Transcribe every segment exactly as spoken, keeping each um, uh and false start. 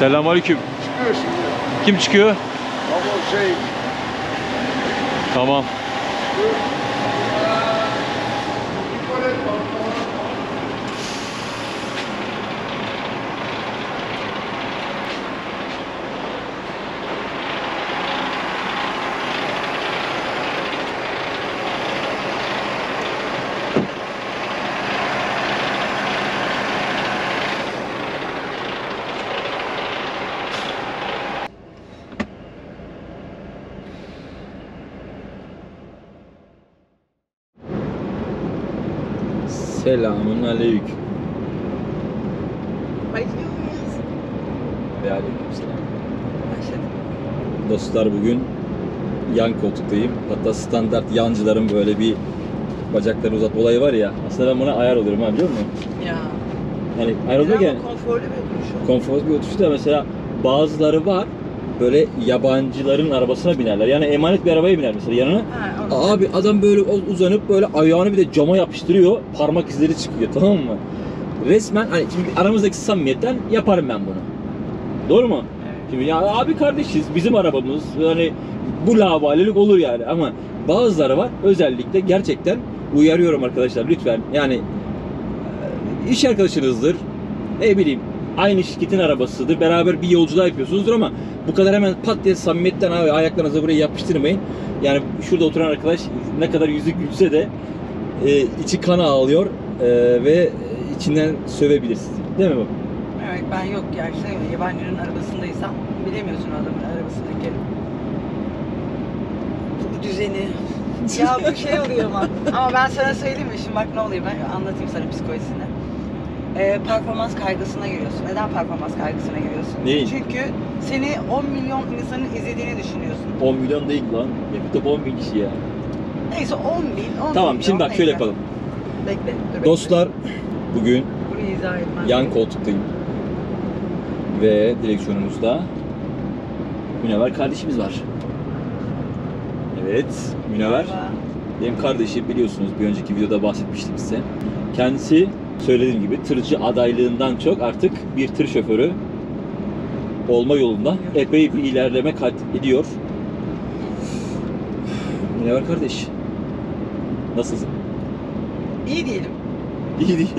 Selamünaleyküm. Çıkıyor şimdi. Kim çıkıyor? Ama şey... Tamam. Selamun aleyküm. Başlıyor muyuz? Ve aleykümselam. Başladık. Dostlar, bugün yan koltuktayım. Hatta standart yancıların böyle bir bacaklarını uzatma olayı var ya. Aslında ben buna ayar olurum ha, biliyor musun? Ya. Yani ayar oluyor Ama yani. konforlu bir oturuş. Konforlu bir oturuş da mesela bazıları var. Böyle yabancıların arabasına binerler. Yani emanet bir arabaya biner mesela yanına. Ha, Abi adam böyle uzanıp böyle ayağını bir de cama yapıştırıyor. Parmak izleri çıkıyor, tamam mı? Resmen hani şimdi aramızdaki samimiyetten yaparım ben bunu. Doğru mu? Evet. Şimdi ya abi kardeşiz, bizim arabamız. Yani bu laubalilik olur yani, ama bazıları var özellikle, gerçekten uyarıyorum arkadaşlar lütfen. Yani iş arkadaşınızdır. Ne bileyim, aynı şirketin arabasıdır. Beraber bir yolculuğa yapıyorsunuzdur ama bu kadar hemen pat diye samimiyetten abi ayaklarınızı buraya yapıştırmayın. Yani şurada oturan arkadaş ne kadar yüzü gülse de e, içi kana ağlıyor e, ve içinden sövebilir sizi. Değil mi bu? Evet, ben yok yani şey, yabancının arabasındaysam bilemiyorsun adamın arabasındaki bu düzeni. Ya bu şey oluyor ama. Ama ben sana söyleyeyim mi şimdi, bak ne oluyor, ben anlatayım sana psikolojisini. Ee, performans kaygısına giriyorsun. Neden performans kaygısına giriyorsun? Neyin? Çünkü seni on milyon insanın izlediğini düşünüyorsun. on milyon değil lan. Yakıt on bin kişi ya. Neyse on bin, on Tamam, milyon, şimdi bak şöyle neyse. yapalım. Bekle, dur bekle. Dostlar, bugün Burayı izah etmem. yan koltuktayım. Ve direksiyonumuzda Münevver kardeşimiz var. Evet, Münevver Merhaba. benim kardeşim, biliyorsunuz bir önceki videoda bahsetmiştim size. Kendisi söylediğim gibi tırcı adaylığından çok artık bir tır şoförü olma yolunda epey bir ilerleme kat ediyor. Münevver kardeş, nasılsın? İyi diyelim. İyi değil.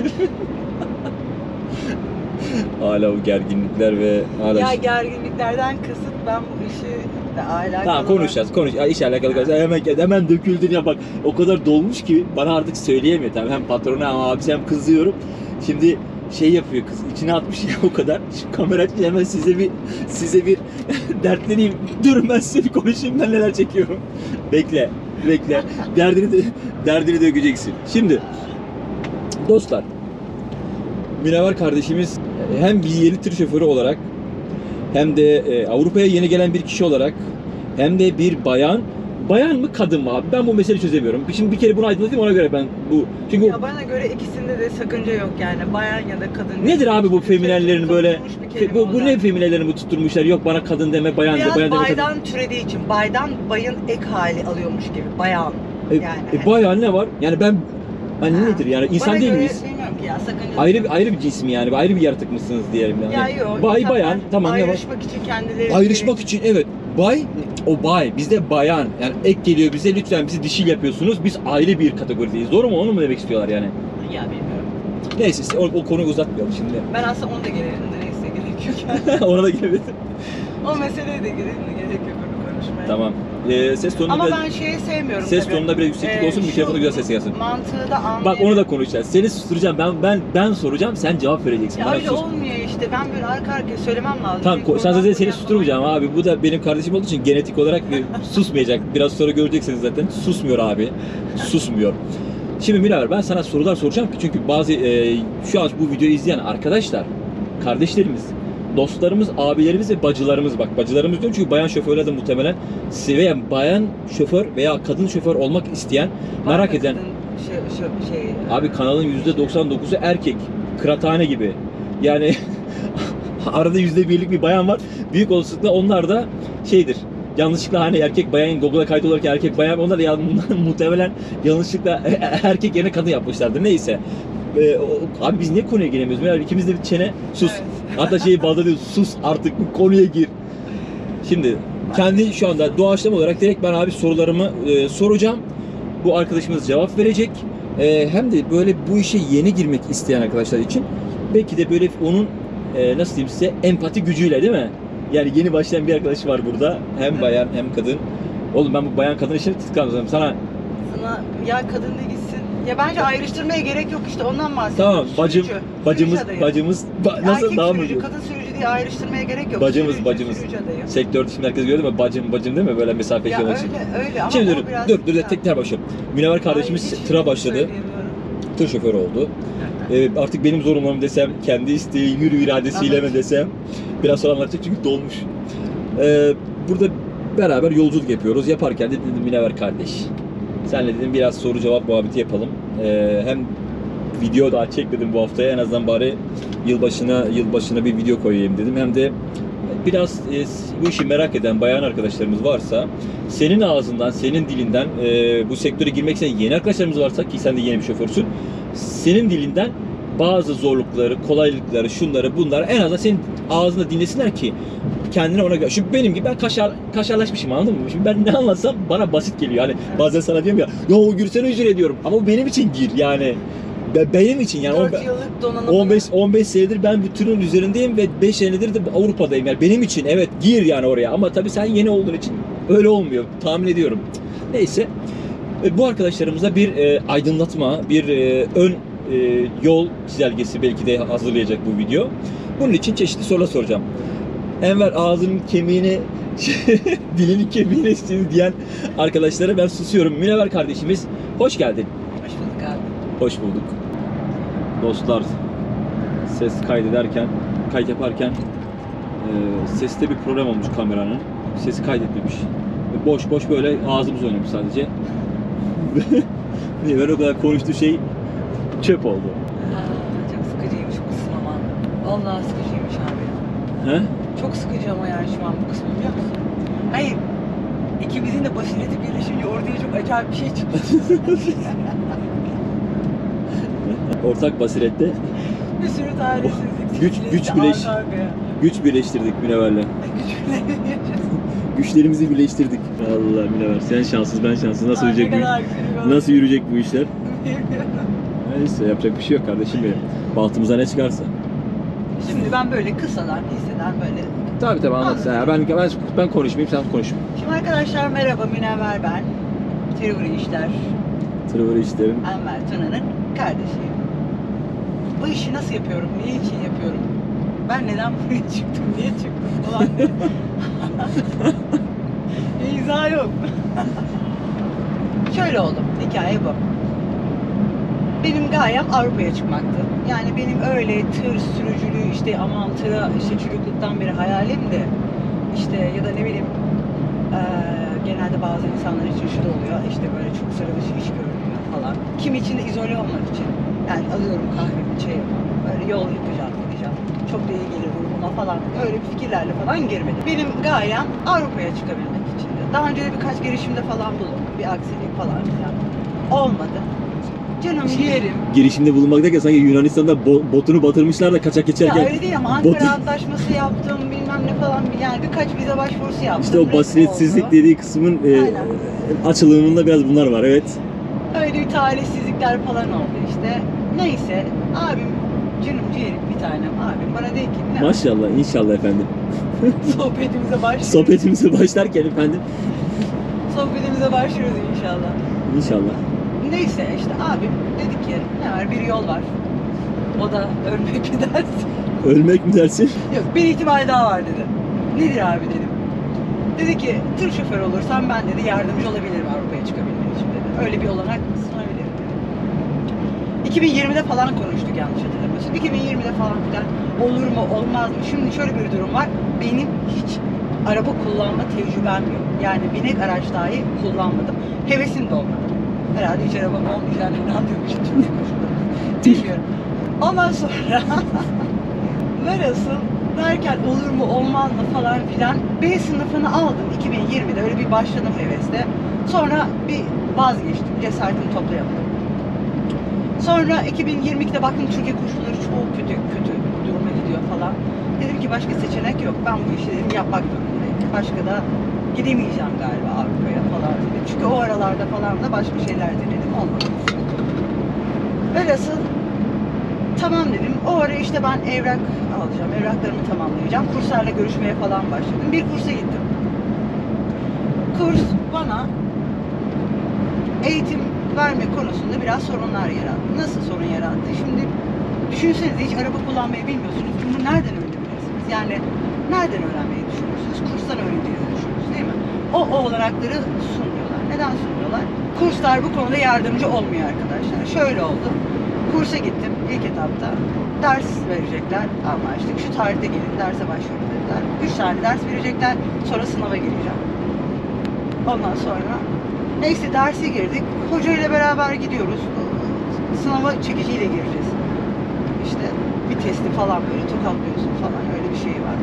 Hala bu gerginlikler ve hala... Ya gerginliklerden kasıt, ben bu işi de alakalı... Tamam, konuşacağız. Konuş. Ya, iş alakalı konuşacağız. Hemen hemen döküldün ya, bak. O kadar dolmuş ki bana artık söyleyemiyor. Tamam, hem patrona hem abisi hem kızıyorum. Şimdi şey yapıyor kız. İçine atmış ya o kadar. Şu kamera açınca hemen size bir size bir dertleneyim. Durun, ben size bir konuşayım, ben neler çekiyorum. Bekle. Bekle. Derdini de, derdini dökeceksin. Şimdi dostlar, Münevver kardeşimiz hem bir yeni tır şoförü olarak, hem de e, Avrupa'ya yeni gelen bir kişi olarak, hem de bir bayan. Bayan mı kadın mı abi? Ben bu meseleyi çözemiyorum. Şimdi bir kere bunu aydınlatayım, ona göre ben bu... Çünkü Ya bana göre ikisinde de sakınca yok yani. Bayan ya da kadın. nedir abi bu Bir feminenlerin kere böyle... tutulmuş bir kelime Bu, bu olarak. ne feminenlerin bu tutturmuşlar? Yok bana kadın deme, bayan de, Biraz bayan deme, kadın. baydan türediği için. Baydan bayın ek hali alıyormuş gibi. Bayan. E, Yani. e, bayan ne var? Yani ben... Hani Ha. nedir yani? İnsan Bana değil göre miyiz? bilmiyorum ki ya, sakınca. Ayrı bir ayrı bir cins mi yani? Ayrı bir yaratık mısınız diyelim yani. Ya yok. Bay insanlar bayan, tamam, ne var? ayrışmak için kendileri... Ayrışmak için, evet. Bay, o bay. Bizde bayan. Yani ek geliyor bize, lütfen bizi dişil yapıyorsunuz. Biz ayrı bir kategorideyiz. Doğru mu? Onu mu demek istiyorlar yani? Ya bilmiyorum. Neyse, o, o konuyu uzatmayalım şimdi. Ben aslında onu da gelelim de neyse, gerek yok yani. Ona da giremedim. O meseleye de girelim de gerek yok onu konuşmaya. Tamam. Ee, ses tonunu Ama biraz, ben şeyi sevmiyorum ses tabii. tonunda biraz yükseklik Ee, olsun, şu mikrofona güzel ses gelsin. Mantığı da anlayayım. Bak, onu da konuşacağız. Seni susturacağım. Ben ben ben soracağım, sen cevap vereceksin. Ya Bana öyle sus. olmuyor işte. Ben böyle arka arkaya söylemem lazım. Tamam, Çünkü ko- sen oradan zaten seni buraya susturmayacağım falan- abi. Bu da benim kardeşim olduğu için genetik olarak bir susmayacak. Biraz sonra göreceksiniz zaten. Susmuyor abi. Susmuyor. Şimdi Münevver, ben sana sorular soracağım ki, çünkü bazı e, şu an bu videoyu izleyen arkadaşlar, kardeşlerimiz, dostlarımız, abilerimiz ve bacılarımız, bak bacılarımız diyorum çünkü bayan şoförler de muhtemelen veya bayan şoför veya kadın şoför olmak isteyen, Var merak mı eden, kadın Şey, şey, şey, abi kanalın yüzde doksan dokuzu erkek, kıraathane gibi yani. Arada yüzde birlik bir bayan var, büyük olasılıkla onlar da şeydir, yanlışlıkla hani erkek bayan Google'a kayıt olarak erkek bayan, onlar da ya, muhtemelen yanlışlıkla erkek yerine kadın yapmışlardır, neyse. Ee, o, abi biz niye konuya giremiyoruz? Yani ikimiz de bir çene sus. Evet. Hatta şeyi bazda diyor, sus artık bu konuya gir. Şimdi kendi şu anda doğaçlama olarak direkt ben abi sorularımı e, soracağım. Bu arkadaşımız cevap verecek. E, hem de böyle bu işe yeni girmek isteyen arkadaşlar için belki de böyle onun e, nasıl diyeyim size empati gücüyle değil mi? Yani yeni başlayan bir arkadaş var burada. Hem bayan hem kadın. Oğlum ben bu bayan kadın işini tıklandım sana. Sana ya kadın da gitsin. Ya bence ayrıştırmaya gerek yok işte ondan bahsediyorum. Tamam bacım, Sürücü, bacımız, sürücü adayı. bacımız ba- nasıl Erkek daha mı? sürücü, kadın sürücü diye ayrıştırmaya gerek yok. Bacımız, Sürücü, bacımız. Sürücü adayı. Sektör şimdi herkes görüyor değil mi? Bacım, bacım değil mi? Böyle mesafe Ya şey öyle için. öyle ama Şimdi o dur, biraz dur, dur, güzel. tekrar başlayalım. Münevver kardeşimiz Ay, hiç tıra başladı. söyleyemiyorum. Tır şoförü oldu. Ee, artık benim zorunluluğum desem, kendi isteği, hür iradesiyle mi Anladım. desem biraz sonra anlatacak çünkü dolmuş. Ee, burada beraber yolculuk yapıyoruz. Yaparken de dedim Münevver kardeş, senle dedim biraz soru cevap muhabbeti yapalım. Ee, hem video daha çek dedim bu haftaya, en azından bari yılbaşına yılbaşına bir video koyayım dedim. Hem de biraz e, bu işi merak eden bayan arkadaşlarımız varsa senin ağzından, senin dilinden e, bu sektöre girmek isteyen yeni arkadaşlarımız varsa ki sen de yeni bir şoförsün. Senin dilinden bazı zorlukları, kolaylıkları, şunları, bunları en azından senin ağzında dinlesinler ki kendine ona göre. Çünkü benim gibi ben kaşar, kaşarlaşmışım anladın mı? Şimdi ben ne anlatsam bana basit geliyor. Hani bazen sana diyorum ya, ya o girsene ücret ediyorum. Ama bu benim için gir yani. Be- Benim için yani. dört on- yıllık donanım. on beş on beş senedir ben bu tırın üzerindeyim ve beş senedir de Avrupa'dayım. Yani benim için evet gir yani oraya ama tabii sen yeni olduğun için öyle olmuyor. Tahmin ediyorum. Neyse. E, Bu arkadaşlarımıza bir e, aydınlatma, bir e, ön e, yol çizelgesi belki de hazırlayacak bu video. Bunun için çeşitli sorular soracağım. Enver ağzının kemiğini, dilinin kemiğini istiyor diyen arkadaşlara ben susuyorum. Münevver kardeşimiz hoş geldin. Hoş bulduk abi. Hoş bulduk. Dostlar, ses kaydederken, kayıt yaparken e, seste bir problem olmuş kameranın. Sesi kaydetmemiş. Ve boş boş böyle ağzımız oynamış sadece. Niye böyle o kadar konuştuğu şey çöp oldu. Aa, çok sıkıcıymış bu kısım ama. Vallahi sıkıcıymış abi. He? Çok sıkıcı ama yani şu an bu kısmı biliyor musun? Hayır. İkimizin de basireti birleşince ortaya çok acayip bir şey çıktı. Ortak basirette Bir sürü talihsizlik. Güç- silsilesi güç birleş- arka arkaya. güç birleştirdik Münevver'le. Güç birleştirdik. Güçlerimizi birleştirdik. Allah Münevver, sen şanssız ben şanssız. Nasıl Ay, ne yürüyecek kadar güzel bu? oldu. Nasıl yürüyecek bu işler? Bilmiyorum. Neyse yapacak bir şey yok kardeşim benim. Bahtımıza ne çıkarsa. Şimdi ben böyle kısadan, liseden böyle. Tabii tabii anlat sen. ya. Ben, ben, ben konuşmayayım, sen konuşma. Şimdi arkadaşlar merhaba, Münevver ben. Teori işler, Tırvır işlerin. Enver Tuna'nın kardeşiyim. Bu işi nasıl yapıyorum, niye için yapıyorum? Ben neden buraya çıktım, niye çıktım falan. İzah yok. Şöyle oldu, hikaye bu. Benim gayem Avrupa'ya çıkmaktı. Yani benim öyle tır sürücülüğü işte aman tıra işte çocukluktan beri hayalim de işte ya da ne bileyim eee, genelde bazı insanlar için şu da oluyor işte böyle çok sıra dışı iş görünüyor falan. Kim için de izole olmak için. Yani alıyorum kahvemi, çayımı, böyle yol yapacağım, gideceğim. Çok da iyi gelir ruhuma falan. Öyle fikirlerle falan girmedim. Benim gayem Avrupa'ya çıkabilmek içindi. Daha önce de birkaç girişimde falan bulundum. Bir aksilik falan filan. Olmadı. Canım yerim. Girişimde bulunmak derken sanki Yunanistan'da bo- botunu batırmışlar da kaçak Ya geçerken. öyle değil ama Ankara botu- Antlaşması yaptım bilmem ne falan yani birkaç vize başvurusu yaptım. İşte o Resim basiretsizlik oldu. dediği kısmın e, Aynen. açılımında biraz bunlar var evet. Öyle bir talihsizlikler falan oldu işte. Neyse abim canım ciğerim bir tanem abim bana dedi ki ne Maşallah inşallah efendim. sohbetimize başlıyoruz. Sohbetimize başlarken efendim. Sohbetimize başlıyoruz inşallah. İnşallah. Neyse işte abim dedi ki ne var bir yol var. O da ölmek mi dersin? Ölmek mi dersin? Yok bir ihtimal daha var dedi. Nedir abi dedim. Dedi ki tır şoförü olursan ben dedi yardımcı olabilirim Avrupa'ya çıkabilmen için dedi. Öyle bir olanak sunabilirim dedi. iki bin yirmide falan konuştuk yanlış hatırlamıyorsam. iki bin yirmide falan filan olur mu olmaz mı? Şimdi şöyle bir durum var. Benim hiç araba kullanma tecrübem yok. Yani binek araç dahi kullanmadım. Hevesim de olmadı. Herhalde hiç arabam olmayacağını inanmıyormuşum Türkiye koşullarında. Bilmiyorum. Ondan sonra velhasıl derken olur mu olmaz mı falan filan B sınıfını aldım iki bin yirmide öyle bir başladım hevesle. Sonra bir vazgeçtim, cesaretimi toplayamadım. Sonra iki bin yirmi ikide baktım Türkiye koşulları çok kötü kötü duruma gidiyor. gidiyor falan. Dedim ki başka seçenek yok. Ben bu işi dedim yapmak zorundayım. Başka da gidemeyeceğim galiba Avrupa'ya falan dedim. Çünkü o aralarda falan da başka şeyler denedim. Olmadı. Velhasıl tamam dedim. O ara işte ben evrak alacağım. Evraklarımı tamamlayacağım. Kurslarla görüşmeye falan başladım. Bir kursa gittim. Kurs bana eğitim verme konusunda biraz sorunlar yarattı. Nasıl sorun yarattı? Şimdi düşünsenize hiç araba kullanmayı bilmiyorsunuz. Bunu nereden öğrenebilirsiniz? Yani nereden öğrenmeyi düşünüyorsunuz? Kurstan öğreneceğinizi düşünüyorsunuz değil mi? O, o olanakları sunmuyorlar. Neden sunmuyorlar? Kurslar bu konuda yardımcı olmuyor arkadaşlar. Şöyle oldu. Kursa gittim ilk etapta. Ders verecekler. Anlaştık. Şu tarihte gelin derse başvurun dediler. Üç tane ders verecekler. Sonra sınava gireceğim. Ondan sonra neyse derse girdik. Hoca ile beraber gidiyoruz. Sınava çekiciyle gireceğiz. İşte bir testi falan böyle tokatlıyorsun falan öyle bir şey var.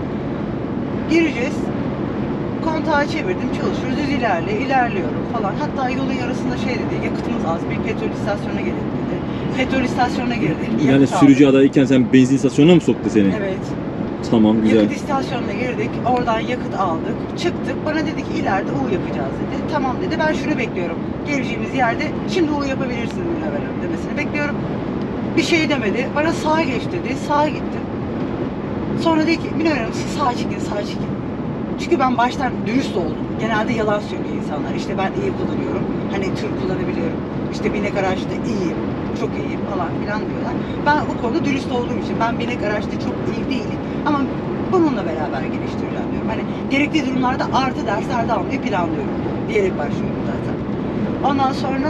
Gireceğiz. Kontağı çevirdim, çalışıyoruz, düz ilerle, ilerliyorum falan. Hatta yolun yarısında şey dedi, yakıtımız az, bir petrol istasyonuna gelin dedi. Petrol istasyonuna girdik. Yani yakıt sürücü aldık. adayken sen benzin istasyonuna mı soktu seni? Evet. Tamam, güzel. Yakıt istasyonuna girdik, oradan yakıt aldık, çıktık. Bana dedi ki ileride U yapacağız dedi. Tamam dedi, ben şunu bekliyorum. Geleceğimiz yerde şimdi U yapabilirsiniz Münevver Hanım demesini bekliyorum. Bir şey demedi, bana sağa geç dedi, sağa gittim. Sonra dedi ki Münevver Hanım siz sağa çekin, sağa çekin. Çünkü ben baştan dürüst oldum. Genelde yalan söylüyor insanlar. İşte ben iyi kullanıyorum, hani tır kullanabiliyorum. İşte binek araçta iyiyim, çok iyiyim falan filan diyorlar. Ben bu konuda dürüst olduğum için ben binek araçta çok iyi değilim. Ama bununla beraber geliştireceğim diyorum. Hani gerektiği durumlarda artı derslerde almayı planlıyorum diyerek başlıyorum zaten. Ondan sonra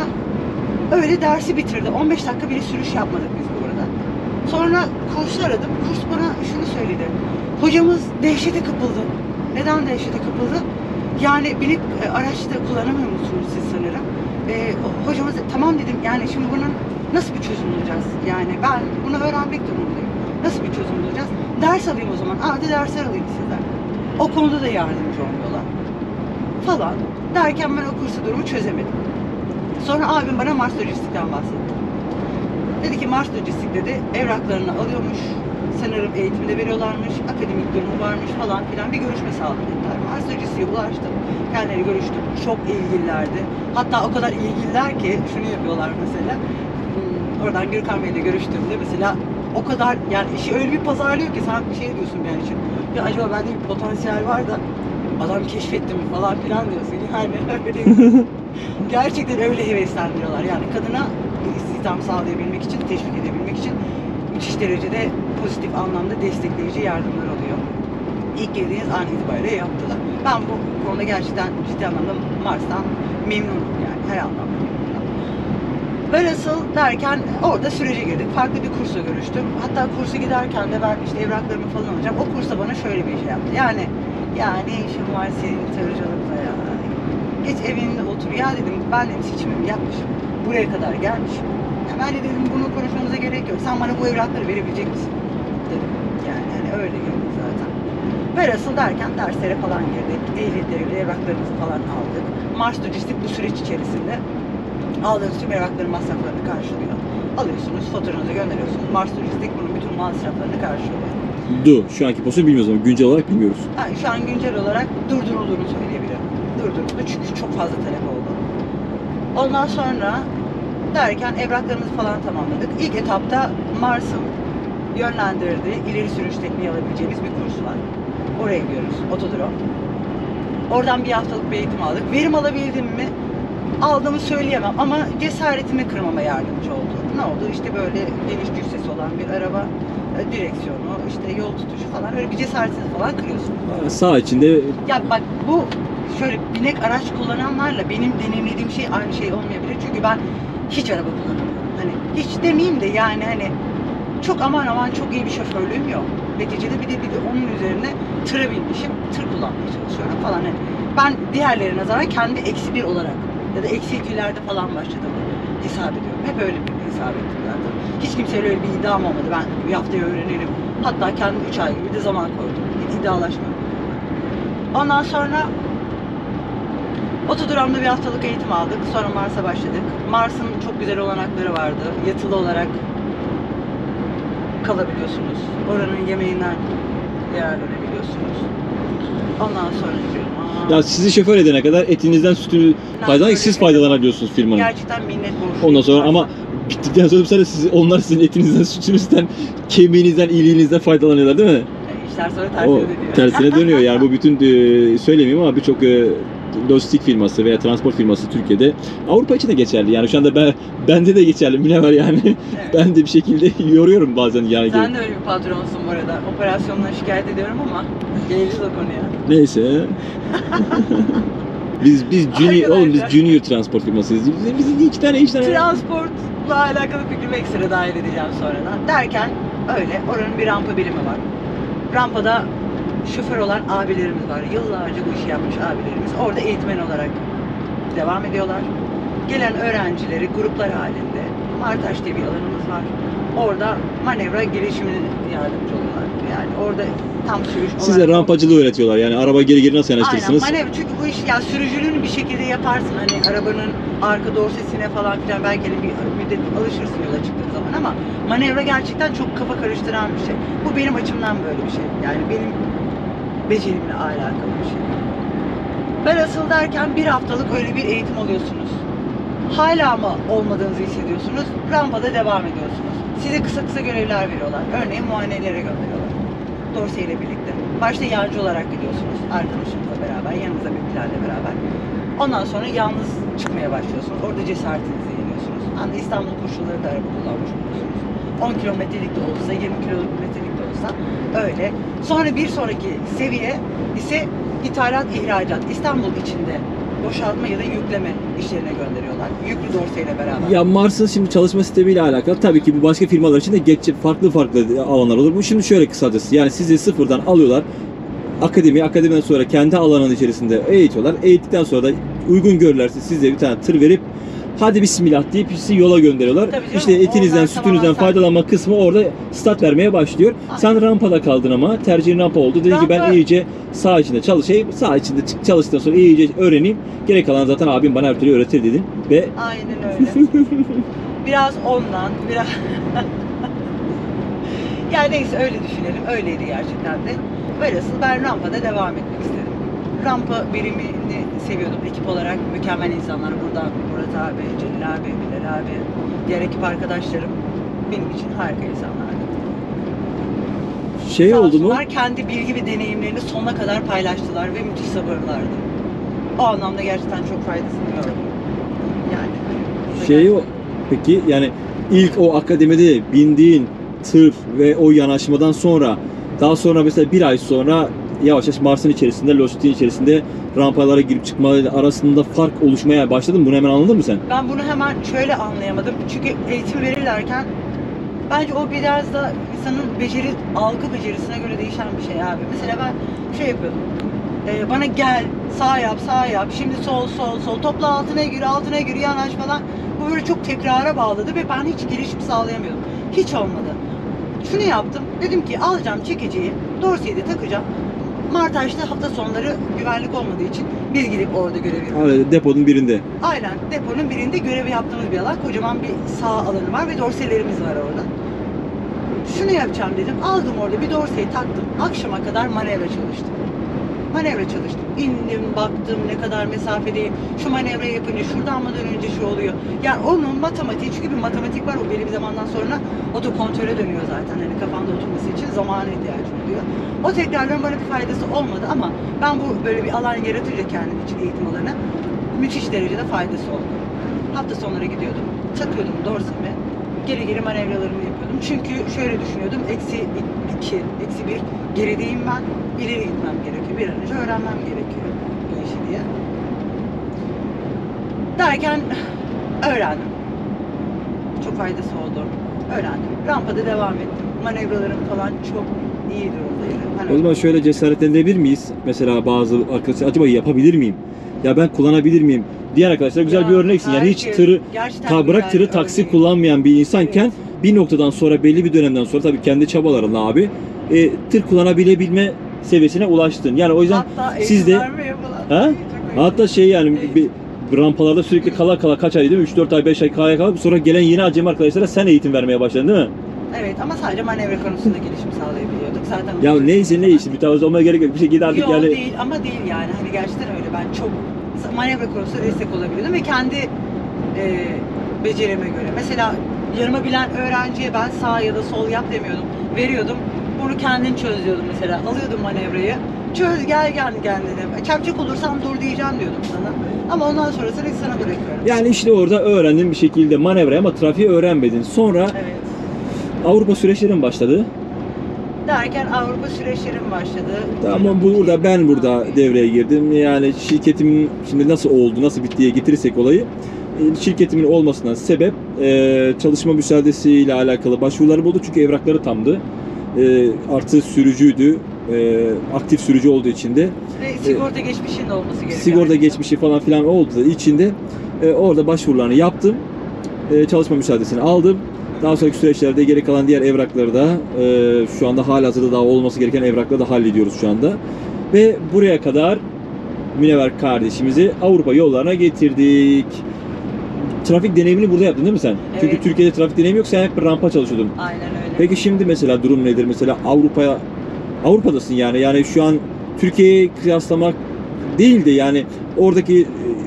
öyle dersi bitirdi. on beş dakika bile sürüş yapmadık biz bu arada. Sonra kursu aradım. Kurs bana şunu söyledi. Hocamız dehşete kapıldı. Neden dehşete kapıldı? Yani binip e, araçta kullanamıyor musunuz siz sanırım? E, hocamız tamam dedim yani şimdi bunun nasıl bir çözüm bulacağız? Yani ben bunu öğrenmek durumundayım. Nasıl bir çözüm bulacağız? Ders alayım o zaman. Hadi dersler alayım sizden. O konuda da yardımcı olmuyorlar. Falan. Derken ben o kursu durumu çözemedim. Sonra abim bana Mars Lojistik'ten bahsetti. Dedi ki Mars Lojistik dedi evraklarını alıyormuş. Sanırım eğitimde veriyorlarmış. Akademik durumu varmış falan filan. Bir görüşme sağladılar. Mars Lojistik'e ulaştım. Kendileri görüştüm. Çok ilgililerdi. Hatta o kadar ilgililer ki şunu yapıyorlar mesela. Hmm, oradan Gürkan Bey'le görüştüğümde mesela o kadar yani işi öyle bir pazarlıyor ki sen bir şey diyorsun bir an için. Ya acaba bende bir potansiyel var da adam keşfetti mi falan filan diyorsun. Yani öyle gerçekten öyle heveslendiriyorlar. Yani kadına istihdam sağlayabilmek için, teşvik edebilmek için müthiş derecede pozitif anlamda destekleyici yardımlar oluyor. İlk girdiğiniz an itibariyle yaptılar. Ben bu konuda gerçekten ciddi anlamda Mars'tan memnunum yani her anlamda memnunum. Velhasıl derken orada sürece girdik. Farklı bir kursa görüştüm. Hatta kursa giderken de ben işte evraklarımı falan alacağım. O kursa bana şöyle bir şey yaptı. Yani ya ne işin var senin tırcılıkla ya. Geç evinde otur. Ya dedim ben dedim seçimimi yapmışım. Buraya kadar gelmişim. Ya ben de dedim bunu konuşmamıza gerek yok. Sen bana bu evrakları verebilecek misin? Dedim. Yani hani öyle girdik zaten. Velhasıl derken derslere falan girdik. Ehliyetleriyle evraklarımızı falan aldık. Mars Lojistik bu süreç içerisinde aldığınız tüm evrakların masraflarını karşılıyor. Alıyorsunuz, faturanızı gönderiyorsunuz. Mars Lojistik bunun bütün masraflarını karşılıyor. Du, şu anki pozisyonu bilmiyoruz ama güncel olarak bilmiyoruz. Yani şu an güncel olarak durdurulduğunu söyleyebilirim. Durduruldu çünkü çok fazla talep oldu. Ondan sonra derken evraklarımızı falan tamamladık. İlk etapta Mars'ın yönlendirdiği ileri sürüş tekniği alabileceğimiz bir kurs var. Oraya gidiyoruz, otodrom. Oradan bir haftalık bir eğitim aldık. Verim alabildim mi? Aldığımı söyleyemem ama cesaretimi kırmama yardımcı oldu. Ne oldu? İşte böyle geniş cüssesi olan bir araba, direksiyonu, işte yol tutuşu falan öyle bir cesaretini falan kırıyorsun. Sağ içinde Ya bak bu şöyle binek araç kullananlarla benim deneyimlediğim şey aynı şey olmayabilir. Çünkü ben hiç araba kullanamıyorum. Hani hiç demeyeyim de yani hani çok aman aman çok iyi bir şoförlüğüm yok. Neticede bir de bir de onun üzerine tıra binmişim. Tır kullanmaya çalışıyorum falan. Hani ben diğerlerine nazaran kendi eksi bir olarak ya da eksi ikilerde falan başladım hesap ediyorum. Hep öyle bir hesap ettim zaten. Hiç kimseyle öyle bir iddiam olmadı. Ben bir haftaya öğrenirim. Hatta kendim üç ay gibi de zaman koydum. Hiç iddialaşmıyorum. Ondan sonra otodromda bir haftalık eğitim aldık. Sonra Mars'a başladık. Mars'ın çok güzel olanakları vardı. Yatılı olarak kalabiliyorsunuz. Oranın yemeğinden yararlanabiliyorsunuz. Ondan sonra Ya sizi şoför edene kadar etinizden sütünü faydalanıp siz faydalanabiliyorsunuz firmanın. gerçekten minnet borçluyum. Ondan sonra ama bittikten sonra mesela siz, onlar sizin etinizden, sütünüzden, kemiğinizden, iyiliğinizden faydalanıyorlar değil mi? İşler sonra tersine O dönüyor. tersine dönüyor yani bu bütün e, söylemeyeyim ama birçok e, lojistik firması veya transport firması Türkiye'de Avrupa için de geçerli yani şu anda ben bende de geçerli bile var yani Evet. ben de bir şekilde yoruyorum bazen yani. Sen de öyle bir patronsun bu arada. Operasyondan şikayet ediyorum ama geleceğiz o konuya. Neyse. biz biz junior oğlum biz Arkadaşlar. junior transport firmasıyız. Bizim, bizim iki tane iki tane. Transportla alakalı fikrimi ekstra dahil edeceğim sonradan. Derken öyle oranın bir rampa birimi var. Rampada şoför olan abilerimiz var. Yıllarca bu işi yapmış abilerimiz. Orada eğitmen olarak devam ediyorlar. Gelen öğrencileri gruplar halinde Martaş diye bir alanımız var. Orada manevra gelişimine yardımcı oluyorlar. Yani orada tam sürüş olarak... Size rampacılığı öğretiyorlar yani araba geri geri nasıl yanaştırırsınız? Aynen manevra çünkü bu iş ya sürücülüğünü bir şekilde yaparsın hani arabanın arka dorsesine falan filan belki hani bir müddet alışırsın yola çıktığın zaman ama manevra gerçekten çok kafa karıştıran bir şey. Bu benim açımdan böyle bir şey. Yani benim becerimle alakalı bir şey. Ben asıl derken bir haftalık öyle bir eğitim alıyorsunuz. Hala mı olmadığınızı hissediyorsunuz? Rampada devam ediyorsunuz. Size kısa kısa görevler veriyorlar. Örneğin muayenelere gönderiyorlar. Dorse ile birlikte. Başta yancı olarak gidiyorsunuz. Arkadaşınızla beraber, yanınızda bir planla beraber. Ondan sonra yalnız çıkmaya başlıyorsunuz. Orada cesaretinizi yeniyorsunuz. Hani İstanbul koşulları da araba kullanmış oluyorsunuz. on kilometrelik de olsa, yirmi kilometrelik de olsa öyle. Sonra bir sonraki seviye ise ithalat, ihracat. İstanbul içinde boşaltma ya da yükleme işlerine gönderiyorlar. Yüklü dorseyle beraber. Ya Mars'ın şimdi çalışma sistemiyle alakalı tabii ki bu başka firmalar için de geç, farklı farklı alanlar olur. Bu şimdi şöyle kısacası yani sizi sıfırdan alıyorlar. Akademi, akademiden sonra kendi alanının içerisinde eğitiyorlar. Eğittikten sonra da uygun görürlerse size bir tane tır verip hadi bismillah deyip sizi yola gönderiyorlar. Tabii canım, İşte etinizden, oradan sütünüzden tamamen faydalanma kısmı orada stat vermeye başlıyor. Aynen. Sen rampada kaldın ama tercihin rampa oldu. Dedin ki ben Rampa- iyice sağ içinde çalışayım. Sağ içinde çalıştıktan sonra iyice öğreneyim. Gerek kalan zaten abim bana her türlü öğretir dedin. Ve Aynen öyle. Biraz ondan, biraz... yani neyse öyle düşünelim. Öyleydi gerçekten de. Velhasıl ben rampada devam etmek istedim. Rampa birimini seviyordum. Ekip olarak mükemmel insanlar. Buradan Murat abi, Celil abi, Bilal abi, diğer ekip arkadaşlarım benim için harika insanlardı. şey Sağ oldu mu? olsunlar, kendi bilgi ve deneyimlerini sonuna kadar paylaştılar ve müthiş sabırlardı. O anlamda gerçekten çok faydasını gördüm. Yani. Şey o peki yani ilk o akademide bindiğin tır ve o yanaşmadan sonra daha sonra mesela bir ay sonra yavaş yavaş Mars'ın içerisinde, lojistiğin içerisinde rampalara girip çıkma arasında fark oluşmaya başladı mı? Bunu hemen anladın mı sen? Ben bunu hemen şöyle anlayamadım. Çünkü eğitim verirlerken bence o biraz da insanın beceri, algı becerisine göre değişen bir şey abi. Mesela ben şey yapıyordum. Ee, bana gel, sağ yap, sağ yap, şimdi sol, sol, sol, topla altına gir, altına gir, yanaş falan. Bu böyle çok tekrara bağladı ve ben hiç gelişim sağlayamıyordum. Hiç olmadı. Şunu yaptım. Dedim ki alacağım çekiciyi, dorseyi de takacağım. Martaş'ta hafta sonları güvenlik olmadığı için biz gidip orada görev yapıyoruz. Abi deponun birinde. Aynen deponun birinde görevi yaptığımız bir alan. Kocaman bir sağ alanı var ve dorselerimiz var orada. Şunu yapacağım dedim. Aldım orada bir dorseyi taktım. Akşama kadar manevra çalıştım. Manevra çalıştım. İndim, baktım ne kadar mesafedeyim. Şu manevrayı yapınca şuradan mı dönünce şu oluyor. Yani onun matematiği, çünkü bir matematik var. O belli bir zamandan sonra otokontrole dönüyor zaten. Hani kafanda oturması için zamana ihtiyacı oluyor. O tekrarların bana bir faydası olmadı ama ben bu böyle bir alan yaratınca kendim için eğitim alanı müthiş derecede faydası oldu. Hafta sonları gidiyordum. Takıyordum dorsemi. Geri geri manevralarımı yapıyordum. Çünkü şöyle düşünüyordum. Eksi iki, eksi bir gerideyim ben. İleri gitmem gerekiyor. Bir an önce öğrenmem gerekiyor bu işi diye. Derken öğrendim. Çok faydası oldu. Öğrendim. Rampada devam ettim. Manevralarım falan çok iyi durumdaydı. Hani O zaman şöyle cesaretlendirebilir miyiz? Mesela bazı arkadaşlar acaba yapabilir miyim? Ya ben kullanabilir miyim? Diğer arkadaşlar güzel Ya, bir örneksin. Yani hiç herkes tırı gerçekten ta bırak güzel tırı taksi örnek. kullanmayan bir insanken Evet. bir noktadan sonra belli bir dönemden sonra tabii kendi çabalarınla abi e, tır kullanabilebilme seviyesine ulaştın. Yani o yüzden Hatta siz de eğitim vermeye falan. ha? Ay, çok Hatta şey yani Evet. bir rampalarda sürekli kala kala kaç ay değil mi? üç dört ay beş ay kala kalıp sonra gelen yeni acemi arkadaşlara sen eğitim vermeye başladın değil mi? Evet ama sadece manevra konusunda gelişim sağlayabiliyorduk. Zaten Ya neyse ne işte bir tavız olmaya gerek yok. Bir şekilde artık Yok yani değil ama değil yani. Hani gerçekten öyle. Ben çok manevra konusunda destek olabiliyordum ve kendi e, becerime göre. Mesela yarıma bilen öğrenciye ben sağ ya da sol yap demiyordum. Veriyordum. Bunu kendin çöz diyordum mesela. Alıyordum manevrayı. Çöz gel gel kendine. Çarpacak olursan dur diyeceğim diyordum sana. Ama ondan sonrasını sana bırakıyorum. yani işte orada öğrendin bir şekilde manevrayı ama trafiği öğrenmedin. Sonra Evet. Avrupa süreçlerin başladı. Derken Avrupa süreçlerim başladı. Ama burada ben burada devreye girdim. Yani şirketimin şimdi nasıl oldu, nasıl bittiye getirirsek olayı. e, Şirketimin olmasına sebep e, çalışma müsaadesiyle alakalı başvurularım oldu. Çünkü evrakları tamdı. E, artı sürücüydü. E, aktif sürücü olduğu için de Ve sigorta geçmişinin de olması gerekiyor. sigorta geçmişi falan filan olduğu için de e, orada başvurularını yaptım. E, çalışma müsaadesini aldım. Daha sonraki süreçlerde geri kalan diğer evrakları da e, şu anda halihazırda daha olması gereken evrakları da hallediyoruz şu anda. Ve buraya kadar Münevver kardeşimizi Avrupa yollarına getirdik. Trafik deneyimini burada yaptın değil mi sen? Çünkü Evet. Türkiye'de trafik deneyimi yok. Sen hep rampa çalışıyordun. Aynen öyle. Peki şimdi mesela durum nedir? Mesela Avrupa'ya Avrupa'dasın yani. Yani şu an Türkiye'yi kıyaslamak değil de yani oradaki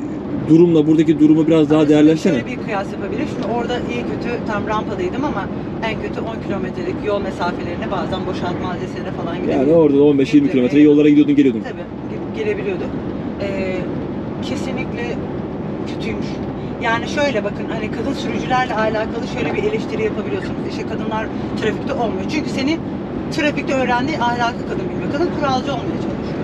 e, durumla buradaki durumu biraz daha Arasında değerlendirsene. Şöyle bir kıyas yapabilir. Şimdi orada iyi kötü tam rampadaydım ama en kötü on kilometrelik yol mesafelerine bazen boşaltma adreslerine falan gidebiliyordum. Yani orada da on beş yirmi kilometre yollara gidiyordun geliyordun. Tabii ge- gelebiliyorduk. Ee, kesinlikle kötüymüş. Yani şöyle bakın hani kadın sürücülerle alakalı şöyle bir eleştiri yapabiliyorsunuz. İşte kadınlar trafikte olmuyor. Çünkü senin trafikte öğrendiğin ahlakı kadın bilmiyor. Kadın kuralcı olmaya çalışıyor.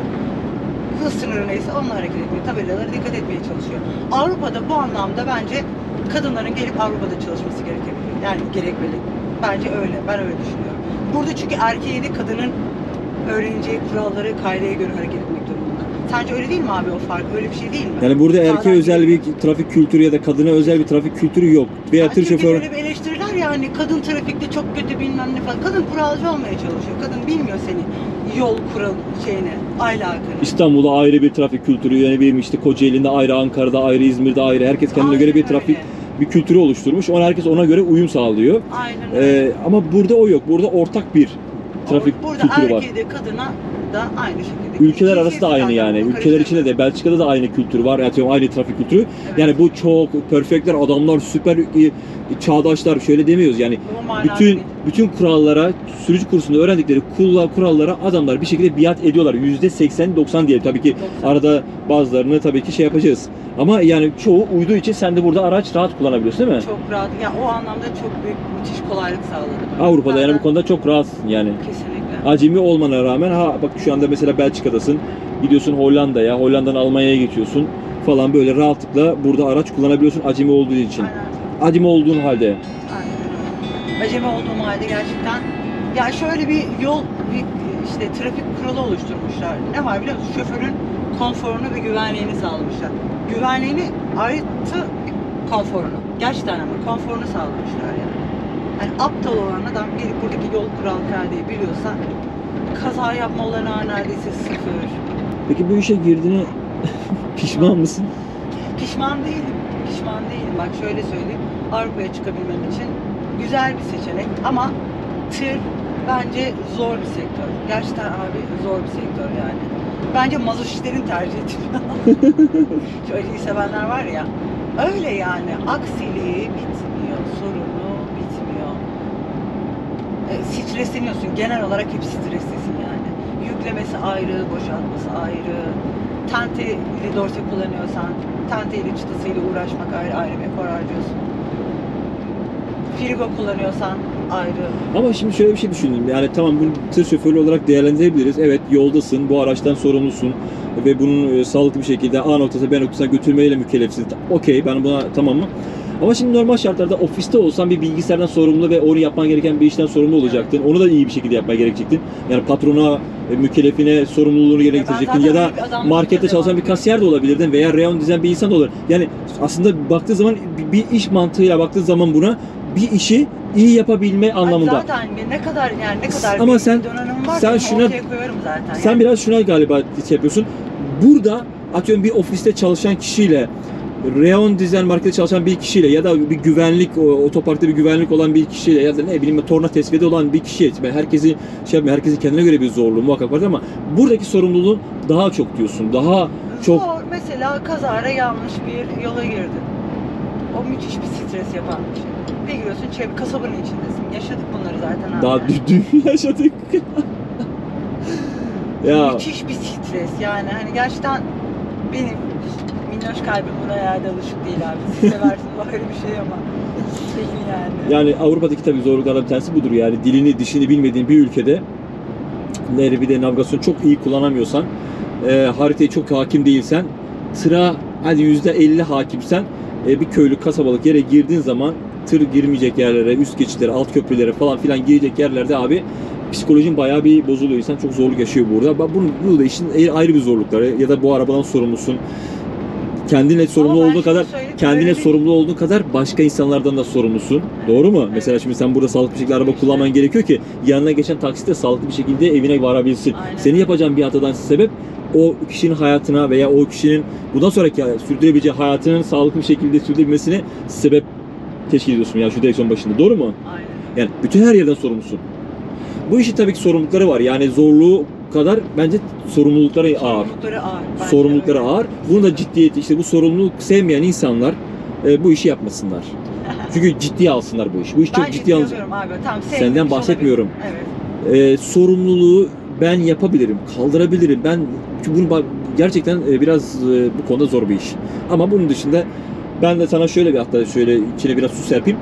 Hız sınırı neyse onunla hareket etmeye, tabelalara dikkat etmeye çalışıyor. Avrupa'da bu anlamda bence kadınların gelip Avrupa'da çalışması gerekebilir. Yani gerekmeli. Bence öyle. Ben öyle düşünüyorum. Burada çünkü erkeği de kadının öğreneceği kuralları, kaideye göre hareket etmek durumunda. Sence öyle değil mi abi o fark? Öyle bir şey değil mi? Yani burada Sağdan erkeğe özel geliyor. bir trafik kültürü ya da kadına özel bir trafik kültürü yok. Veya Ya tır Türkiye'de şoförü öyle bir eleştiriler yani kadın trafikte çok kötü bilmem ne falan. Kadın kuralcı olmaya çalışıyor. Kadın bilmiyor seni yol kural şeyini, ahlakını. İstanbul'da ayrı bir trafik kültürü, yani benim işte Kocaeli'nde ayrı, Ankara'da ayrı, İzmir'de ayrı. Herkes kendine Aynen göre bir öyle. trafik bir kültürü oluşturmuş. Ona herkes ona göre uyum sağlıyor. Aynen öyle. Ee, ama burada o yok. Burada ortak bir trafik Burada kültürü var. erkeğe de kadına da aynı şekilde. Ülkeler arası da Cinsiyet aynı yani. zaten, Ülkeler içinde karıştırmıyor. de Belçika'da da aynı kültür var. Yani aynı trafik kültürü. Evet. Yani bu çok perfectler, adamlar süper e, çağdaşlar şöyle demiyoruz yani. Bu manada Bütün değil. bütün kurallara, sürücü kursunda öğrendikleri kurla- kurallara adamlar bir şekilde biat ediyorlar. yüzde seksen doksan diye. Tabii ki doksan. arada bazılarını tabii ki şey yapacağız. Ama yani çoğu uyduğu için sen de burada araç rahat kullanabiliyorsun değil mi? Çok rahat. Ya o anlamda çok büyük müthiş kolaylık sağladı bana. Avrupa'da yani bu Zaten konuda çok rahatsın yani. kesinlikle. Acemi olmana rağmen ha bak şu anda mesela Belçika'dasın. Gidiyorsun Hollanda'ya, Hollanda'dan Almanya'ya geçiyorsun falan böyle rahatlıkla burada araç kullanabiliyorsun acemi olduğu için. Aynen. Acemi olduğun halde. Aynen öyle. Acemi olduğum halde gerçekten ya şöyle bir yol bir işte trafik kuralı oluşturmuşlar. Ne var biliyor musun? Şoförün konforunu ve güvenliğini sağlamışlar. Güvenliğini artı konforunu. Gerçekten ama konforunu sağlamışlar yani. Yani aptal olan adam gelip buradaki yol kural kaideyi biliyorsa kaza yapma olanağı neredeyse sıfır. Peki bu işe girdiğine pişman mısın? Pişman değilim. Pişman değilim. Bak şöyle söyleyeyim. Avrupa'ya çıkabilmem için güzel bir seçenek ama tır bence zor bir sektör. Gerçekten abi zor bir sektör yani. Bence mazoşistlerin tercih ettiği. Şu acıyı sevenler var ya. Öyle yani. Aksiliği bitmiyor. Sorunu bitmiyor. E, stresleniyorsun. Genel olarak hep streslisin yani. Yüklemesi ayrı, boşaltması ayrı. Tente ile dorse kullanıyorsan tente ile çıtasıyla uğraşmak ayrı ayrı bir efor harcıyorsun. Frigo kullanıyorsan ayrı. Ama şimdi şöyle bir şey düşündüm. Yani tamam bunu tır şoförü olarak değerlendirebiliriz. Evet yoldasın, bu araçtan sorumlusun ve bunun e, sağlıklı bir şekilde A noktası B noktasına götürmeyle mükellefsin. Okey ben buna tamam mı? Ama şimdi normal şartlarda ofiste olsan bir bilgisayardan sorumlu ve onu yapman gereken bir işten sorumlu olacaktın. Onu da iyi bir şekilde yapmaya gerekecektin. Yani patrona, e, mükellefine sorumluluğunu yerine Ya ben getirecektin. zaten Ya da öyle bir adam markette değilim, çalışan bir devam kasiyer de olabilirdin veya reyon dizen bir insan da olur. Yani aslında baktığı zaman bir- bir iş mantığıyla baktığı zaman buna bir işi iyi yapabilme anlamında. Ay zaten ne kadar yani ne kadar Ama bir sen- donanım var sen onu şuna- ortaya koyuyorum zaten. Sen yani. biraz şuna galiba şey yapıyorsun. Burada atıyorum bir ofiste çalışan kişiyle Reyon dizel markette çalışan bir kişiyle ya da bir güvenlik, o, otoparkta bir güvenlik olan bir kişiyle ya da ne bileyim torna tespiti olan bir kişiye, ben herkesi şey yapmıyor, herkesin kendine göre bir zorluğu muhakkak vardır ama buradaki sorumluluğun daha çok diyorsun, daha çok. Zor. Mesela kazara yanlış bir yola girdin. O müthiş bir stres yapan bir şey. Bir giriyorsun çevre kasabanın içindesin. Yaşadık bunları zaten abi. Daha dün dün yaşadık. Ya Müthiş bir stres yani hani gerçekten benim minnoş kalbim buna herhalde alışık değil abi. Siz seversiniz o ayrı bir şey ama değil yani. yani Avrupa'daki tabii zorluklardan bir tanesi budur yani dilini dişini bilmediğin bir ülkede nerede bir de navigasyonu çok iyi kullanamıyorsan, e, haritaya çok hakim değilsen, tıra hadi yüzde elli hakimsen, e, bir köylük kasabalık yere girdiğin zaman tır girmeyecek yerlere, üst geçitlere, alt köprülere falan filan girecek yerlerde abi psikolojin bayağı bir bozuluyor. İnsan çok zorluk yaşıyor burada. Bak bunu, bu da işin ayrı bir zorlukları. Ya da bu arabadan sorumlusun. Kendine sorumlu Ama ben olduğu kadar, şunu söyleyeyim, kendine öyle bir- sorumlu olduğun kadar başka insanlardan da sorumlusun. Doğru mu? Evet. Mesela şimdi sen burada sağlıklı bir şekilde araba İşte. kullanman gerekiyor ki yanına geçen taksitle sağlıklı bir şekilde evine varabilsin. Aynen. Senin yapacağın bir hatadan sebep o kişinin hayatına veya o kişinin bundan sonraki sürdürebileceği hayatının sağlıklı bir şekilde sürdürülmesine sebep teşkil ediyorsun ya şu direksiyon başında. Doğru mu? Aynen. Yani bütün her yerden sorumlusun. Bu işin tabii ki sorumlulukları var. Yani zorluğu kadar bence sorumlulukları ağır. Sorumlulukları ağır. Bence Sorumlulukları öyle. ağır. Bunu da ciddiyeti, işte bu sorumluluk sevmeyen insanlar e, bu işi yapmasınlar. Çünkü ciddiye alsınlar bu işi. Bu iş çok Ben ciddiye alın. yapıyorum abi. Tamam, Senden sevmemiş bahsetmiyorum. olabilir. Evet. E, sorumluluğu ben yapabilirim, kaldırabilirim. Ben çünkü bunu bak- gerçekten e, biraz e, bu konuda zor bir iş. Ama bunun dışında ben de sana şöyle bir hatta şöyle içine biraz su serpeyim.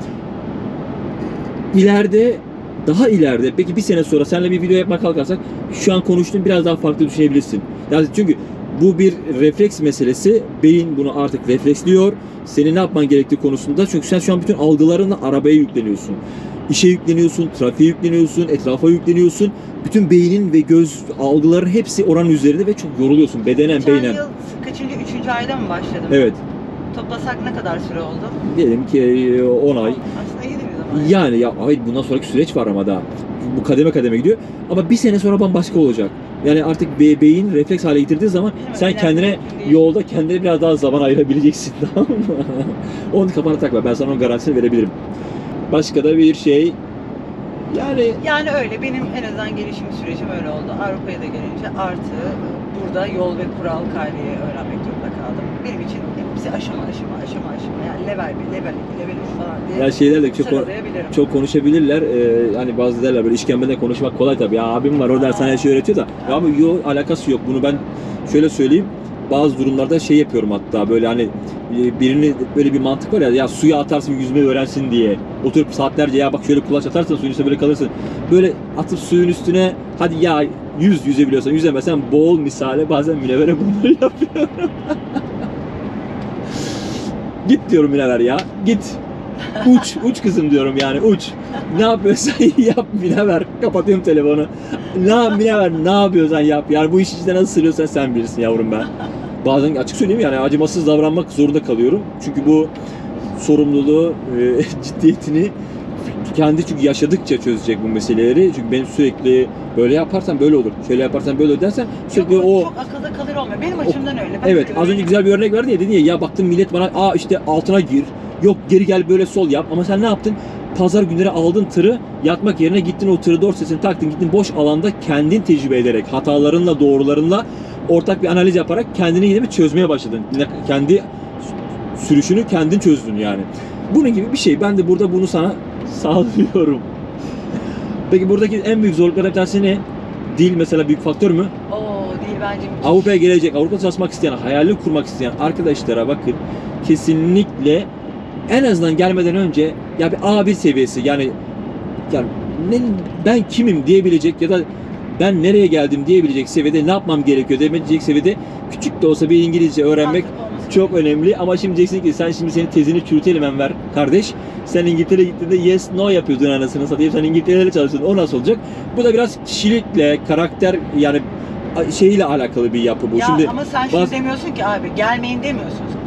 İleride daha ileride peki bir sene sonra seninle bir video yapmaya kalkarsak şu an konuştuğun biraz daha farklı düşünebilirsin. Yani çünkü bu bir refleks meselesi. Beyin bunu artık refleksliyor. Senin ne yapman gerektiği konusunda çünkü sen şu an bütün algılarınla arabaya yükleniyorsun. İşe yükleniyorsun, trafiğe yükleniyorsun, etrafa yükleniyorsun. Bütün beynin ve göz algıların hepsi oranın üzerinde ve çok yoruluyorsun bedenen, Geçen beynen. yıl kaçıncı? Üçüncü ayda mı başladım? Evet. Toplasak ne kadar süre oldu? Diyelim ki e, on ay. Aslında iyi de bir zaman. Yani ya hayır bundan sonraki süreç var ama daha. Bu kademe kademe gidiyor. Ama bir sene sonra bambaşka olacak. Yani artık be beyin refleks hale getirdiği zaman Bilmiyorum, sen ileride kendine mümkün değil. yolda kendine biraz daha zaman ayırabileceksin, tamam mı? Onu kafana takma. Ben sana onun garantisini verebilirim. Başka da bir şey yani Yani öyle. Benim en azından gelişim sürecim öyle oldu. Avrupa'ya da gelince artı burada yol ve kural kaideyi öğrenmek zorunda kaldım. Benim için hepsi aşama aşama aşama aşama. Yani level bir, level iki, level üç falan diye ya şeyler de çok sıralayabilirim. çok konuşabilirler. Ee, hani bazı derler böyle işkembede konuşmak kolay tabii. Ya abim var orada sana her şeyi öğretiyor da. Ya abi yok alakası yok. Bunu ben şöyle söyleyeyim. Bazı durumlarda şey yapıyorum hatta böyle hani e, birini böyle bir mantık var ya ya suya atarsın yüzmeyi öğrensin diye. Oturup saatlerce ya bak şöyle kulaç atarsan suyun üstüne böyle kalırsın. Böyle atıp suyun üstüne hadi ya yüz yüzebiliyorsan yüzemezsen boğul misale bazen münevvere bunları yapıyorum. Git diyorum Münevver ya. Git. Uç. Uç kızım diyorum yani uç. Ne yapıyorsan yap Münevver. Kapatıyorum telefonu. Ne Münevver ne yapıyorsan yap. Yani bu işi içinde nasıl sığıyorsan sen bilirsin yavrum ben. Bazen açık söyleyeyim yani acımasız davranmak zorunda kalıyorum. Çünkü bu sorumluluğu, e, ciddiyetini kendi çünkü yaşadıkça çözecek bu meseleleri. Çünkü benim sürekli böyle yaparsan böyle olur. Şöyle yaparsan böyle olur dersen sürekli Yok, o çok akılda kalır olmuyor. Benim açımdan öyle. Ben evet öyle az önce güzel bir örnek verdi ya, dedin ya ya baktım millet bana aa işte altına gir, yok geri gel böyle sol yap ama sen ne yaptın? Pazar günleri aldın tırı, yatmak yerine gittin o tırı dorsesini taktın, gittin boş alanda kendin tecrübe ederek hatalarınla doğrularınla ortak bir analiz yaparak kendini yine bir çözmeye başladın. Ne- Kendi sürüşünü kendin çözdün yani. Bunun gibi bir şey. Ben de burada bunu sana sağlıyorum. Peki buradaki en büyük zorluklardan bir tanesi ne? Dil mesela büyük faktör mü? Oo değil bence. müthiş. Avrupa'ya gelecek, Avrupa'da çalışmak isteyen, hayalini kurmak isteyen arkadaşlara bakın. Kesinlikle en azından gelmeden önce ya bir A bir seviyesi yani yani ne, ben kimim diyebilecek ya da ben nereye geldim diyebilecek seviyede ne yapmam gerekiyor diyebilecek seviyede küçük de olsa bir İngilizce öğrenmek Mantıklı olması çok gerekiyor. önemli. Ama şimdi diyeceksin ki sen şimdi senin tezini çürütelim Enver kardeş. Sen İngiltere'ye gittiğinde yes no yapıyordun anasını satayım. Sen İngiltere'de çalışıyordun. O nasıl olacak? Bu da biraz kişilikle, karakter yani şeyle alakalı bir yapı bu. Ya şimdi ama sen şunu bazı- demiyorsun ki abi gelmeyin demiyorsun.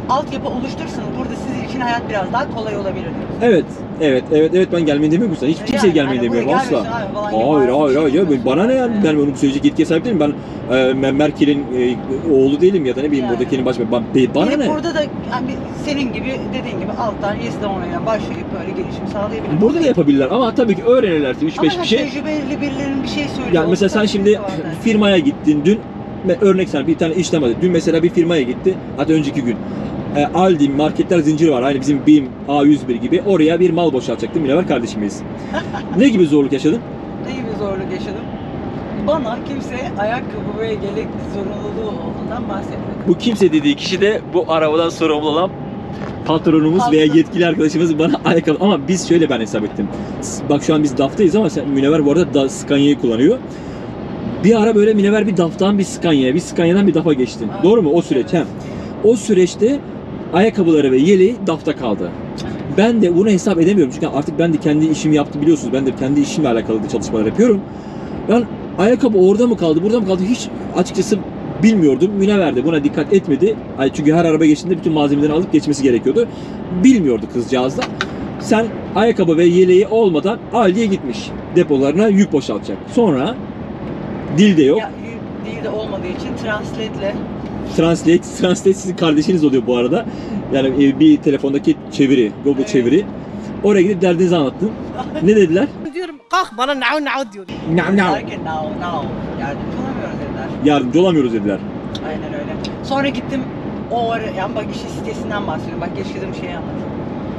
altyapı oluşturursanız burada sizin için hayat biraz daha kolay olabilir diyoruz. Evet, evet, evet, evet ben gelmeyin demiyorum sana. Hiç kimseye Yani, gelmeyin hani buraya demiyorum asla. gelmesin abi falan gibi Hayır, bağırıp hayır, bir hayır. şey Ya, demiyorsun bana ne yani? yani. Ben onu söyleyecek yetkiye sahip değilim. Ben e, Merkel'in e, oğlu değilim ya da ne bileyim Yani. buradakinin baş... Ba- Bana Gelip ne? burada da yani senin gibi dediğin gibi alttan yes down'la başlayıp böyle gelişim sağlayabilir. Burada da yapabilirler ama tabii ki öğrenirlerse üç beş Ama bir şey. tecrübeli birilerinin bir şey söylüyor. Yani mesela sen olsa şimdi sıkıntı var bence. firmaya gittin dün. Me- Örnek sana bir tane işlem hadi. Dün mesela bir firmaya gitti. Hatta önceki gün. E, Aldi marketler zinciri var. Aynı bizim BİM A yüz bir gibi. Oraya bir mal boşaltacaktım. Münevver kardeşimiz. Ne gibi zorluk yaşadın? Ne gibi zorluk yaşadım? Bana kimse ayakkabı ve yelek zorunluluğu olduğundan bahsetmedi. Bu kimse dediği kişi de bu arabadan sorumlu olan patronumuz Patron. veya yetkili arkadaşımız bana ayakkabı. Ama biz şöyle ben hesap ettim. S- Bak şu an biz D A F'tayız ama sen, Münevver bu arada da Scania'yı kullanıyor. Bir ara böyle Münevver bir D A F'tan bir Scania'ya, bir Scania'dan bir D A F'a geçtin. Evet. Doğru mu? O süreç. Evet. He. O süreçte ayakkabıları ve yeleği D A F'ta kaldı. Ben de bunu hesap edemiyorum çünkü artık ben de kendi işimi yaptım biliyorsunuz. Ben de kendi işimle alakalı da çalışmalar yapıyorum. Ben ayakkabı orada mı kaldı, burada mı kaldı hiç açıkçası bilmiyordum. Münevver de buna dikkat etmedi. Ay çünkü her araba geçtiğinde bütün malzemeleri alıp geçmesi gerekiyordu. Bilmiyordu kızcağız da. Sen ayakkabı ve yeleği olmadan Aldi'ye gitmiş. Depolarına yük boşaltacak. Sonra dilde yok. Ya dil de olmadığı için translate'le Translate, Translate sizin kardeşiniz oluyor bu arada. Yani e, bir telefondaki çeviri, Google Evet. çeviri. Oraya gidip derdinizi anlattın. Ne dediler? diyorum kalk bana nav nav diyor. Nam nam. derken now now yardımcı olamıyoruz dediler. Yardımcı olamıyoruz dediler. Aynen öyle. Sonra gittim o ara, yani bak işte sitesinden bahsediyorum. Bak yaşadığım şeyi anlatayım.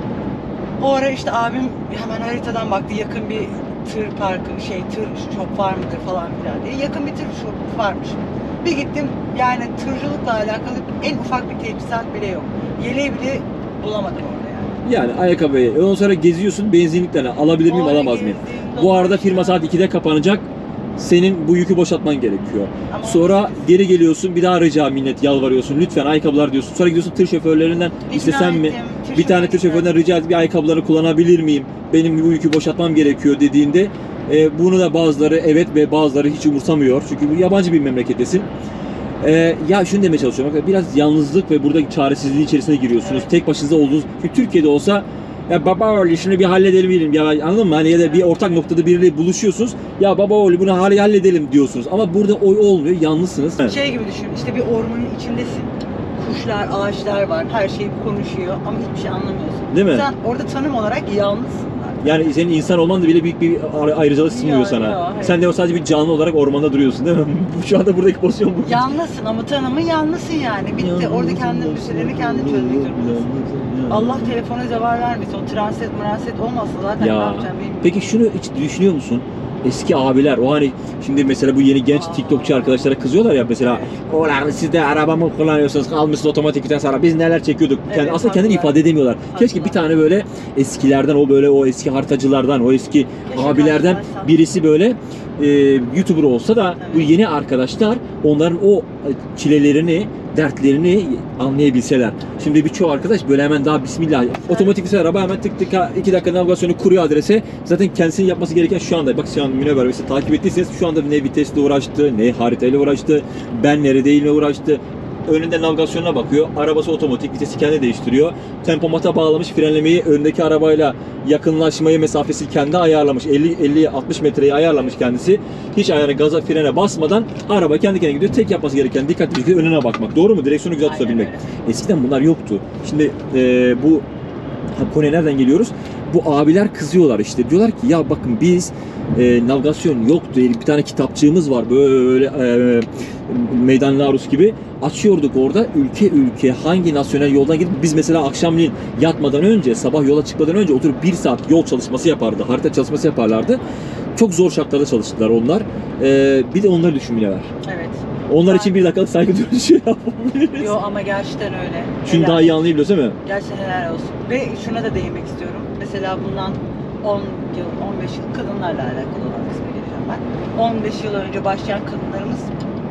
O ara işte abim hemen haritadan baktı, yakın bir tır parkı, şey tır shop var mıdır falan filan diye. Yakın bir tır shop varmış. Bir gittim, yani tırcılıkla alakalı en ufak bir teçhizat bile yok. Yeleği bile bulamadım orada yani. Yani ayakkabıyı. Ondan sonra geziyorsun benzinliklerine. Alabilir miyim, O ara alamaz mıyım? gezdiğim Bu arada dolaştım. firma saat ikide kapanacak. Senin bu yükü boşaltman gerekiyor. Ama Sonra geri geliyorsun, bir daha rica minnet yalvarıyorsun. Lütfen ayakkabılar diyorsun. Sonra gidiyorsun tır şoförlerinden İkna istesem mi? ettim, tır Bir tane tır şoförüne şoföründen rica et bir ayakkabıları kullanabilir miyim? Benim bu yükü boşaltmam gerekiyor dediğinde e, bunu da bazıları evet ve bazıları hiç umursamıyor. Çünkü bu yabancı bir memlekettesin. E, ya şunu demeye çalışıyorum. Bak, biraz yalnızlık ve burada çaresizliğin içerisine giriyorsunuz. Evet. Tek başınıza olduğunuz. Çünkü Türkiye'de olsa ya baba oğlu şunu bir halledelim diyelim. Ya anladın mı? Hani ya da bir ortak noktada biriyle buluşuyorsunuz. Ya baba oğlu bunu hal- halledelim diyorsunuz. Ama burada o olmuyor. Yalnızsınız. Şey gibi düşün, işte bir ormanın içindesin. Kuşlar, ağaçlar var, her şey konuşuyor ama hiçbir şey anlamıyorsun. Değil mi? Sen orada tanım olarak yalnızsın. Yani senin insan olman da bile büyük bir ayrı- ayrıcalık sunmuyor Ya, sana. ya, hayır. Sen de o sadece bir canlı olarak ormanda duruyorsun değil mi? Şu anda buradaki pozisyon bu. Yalnızsın ama tanımı yalnızsın yani. Bitti. Orada kendin müselerini kendin çözmek zorundasın. Allah telefona zeval vermesin. O translate translate olmazsa zaten ne Ya. yapacağım bilmiyorum. Peki şunu hiç düşünüyor musun? Eski abiler o hani şimdi mesela bu yeni genç Aa. TikTokçu arkadaşlara kızıyorlar ya mesela ulan siz de arabamı kullanıyorsunuz almışsınız otomatik vites araba biz neler çekiyorduk. Evet, Kendi, aslında kendini haklılar. ifade edemiyorlar. Keşke bir Haklılar. tane böyle eskilerden o böyle o eski haritacılardan o eski Keşke abilerden karşılaşsam. birisi böyle e, YouTuber olsa da bu Evet. yeni arkadaşlar onların o çilelerini dertlerini anlayabilseler. Şimdi birçoğu arkadaş böyle hemen daha bismillah otomatik vites araba hemen tık tık ha, iki dakika navigasyonu kuruyor adrese. Zaten kendisinin yapması gereken şu anda bak şu an Münevver mesela takip ettiyseniz şu anda ne vitesle uğraştı, ne haritayla uğraştı, ben neredeyimle uğraştı. Önünde navigasyonuna bakıyor. Arabası otomatik, vitesi kendi değiştiriyor. Tempomata bağlamış, frenlemeyi öndeki arabayla yakınlaşmayı mesafesi kendi ayarlamış. elli elli altmış metreyi ayarlamış kendisi. Hiç ayağını gaza frene basmadan araba kendi kendine gidiyor. Tek yapması gereken dikkatli bir şekilde önüne bakmak. Doğru mu? Direksiyonu güzel Aynen tutabilmek. öyle. Eskiden bunlar yoktu. Şimdi e, bu ha, konuya nereden geliyoruz? Bu abiler kızıyorlar işte. Diyorlar ki ya bakın biz e, navigasyon yoktu. Bir tane kitapçığımız var böyle e, Meydan Larus gibi. Açıyorduk orada ülke ülke hangi nasyonel yoldan gidip biz mesela akşamleyin yatmadan önce sabah yola çıkmadan önce oturup bir saat yol çalışması yapardı. Harita çalışması yaparlardı. Çok zor şartlarda çalıştılar onlar. E, bir de onları düşünmeler. Evet. Onlar Ben- için bir dakikalık saygı duyuyoruz şey yapabiliriz. Yo ama gerçekten öyle. Şunu Helal daha iyi anlayabiliyoruz değil mi? Gerçekten helal olsun. Ve şuna da değinmek istiyorum. Mesela bundan on yıl, on beş yıl kadınlarla alakalı olan kısma geleceğim ben. on beş yıl önce başlayan kadınlarımız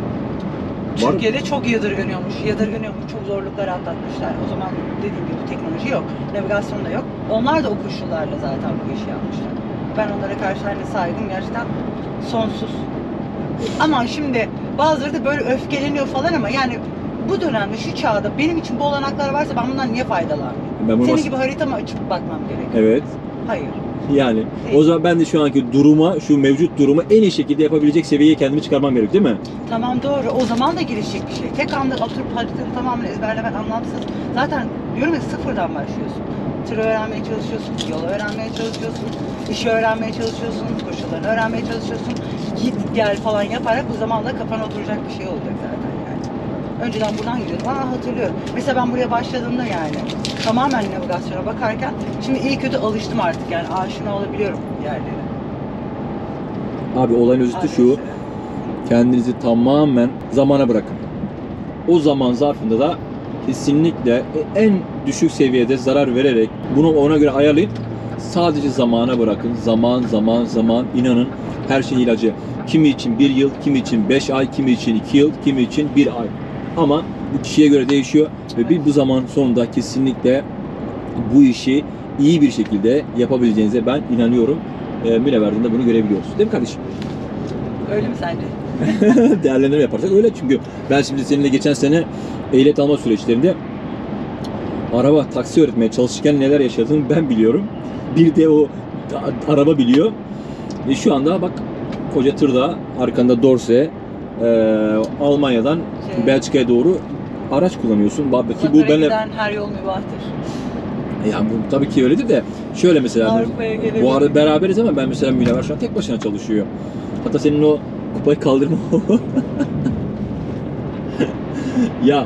Var. Türkiye'de çok yadırganıyormuş. Yadırganıyormuş. Çok zorluklar atlatmışlar. O zaman dediğim gibi teknoloji yok. Navigasyon da yok. Onlar da o koşullarla zaten bu işi yapmışlar. Ben onlara karşı hani saygım gerçekten sonsuz. Ama şimdi bazıları da böyle öfkeleniyor falan ama yani bu dönemde, şu çağda benim için bu olanaklar varsa ben bundan niye faydalanmayayım? Ben bunu Senin bas- gibi harita mı açıp bakmam gerekiyor? Evet. Hayır. Yani o zaman ben de şu anki duruma, şu mevcut durumu en iyi şekilde yapabilecek seviyeye kendimi çıkarmam gerek değil mi? Tamam doğru. O zaman da gelişecek bir şey. Tek anda oturup haritanın tamamını ezberlemen anlamsız. Zaten diyorum ya sıfırdan başlıyorsun. Tır öğrenmeye çalışıyorsun, yol öğrenmeye çalışıyorsun, işi öğrenmeye çalışıyorsun, koşullarını öğrenmeye çalışıyorsun. Git gel falan yaparak bu zamanla kafana oturacak bir şey olacak zaten yani. Önceden buradan gidiyordum. Aa hatırlıyorum. Mesela ben buraya başladığımda yani tamamen navigasyona bakarken şimdi iyi kötü alıştım artık yani aşina olabiliyorum yerlere. Abi olayın özeti şu. Adrese. Kendinizi tamamen zamana bırakın. O zaman zarfında da kesinlikle en düşük seviyede zarar vererek bunu ona göre ayarlayın. Sadece zamana bırakın. Zaman, zaman, zaman. İnanın her şeyin ilacı. Kimi için bir yıl, kimi için beş ay, kimi için iki yıl, kimi için bir ay. Ama bu kişiye göre değişiyor ve bir bu zaman sonunda kesinlikle bu işi iyi bir şekilde yapabileceğinize ben inanıyorum. E, Münever'den bunu görebiliyoruz. Değil mi kardeşim? Öyle mi sence? Değerlendirme yaparsak öyle çünkü ben şimdi seninle geçen sene ehliyet alma süreçlerinde araba taksi öğretmeye çalışırken neler yaşadığımı ben biliyorum. Bir de o a- araba biliyor. Ve şu anda bak koca tırda arkanda Dorse e, Almanya'dan Şey- Belçika'ya doğru araç kullanıyorsun. Bak ki bu Uzaklara benle giden her yol mübahtır. yani bu tabii ki öyledir de şöyle mesela Avrupa'ya gelelim. bu arada beraberiz ama ben mesela Münevver şu an tek başına çalışıyor. Hatta senin o kupayı kaldırma ya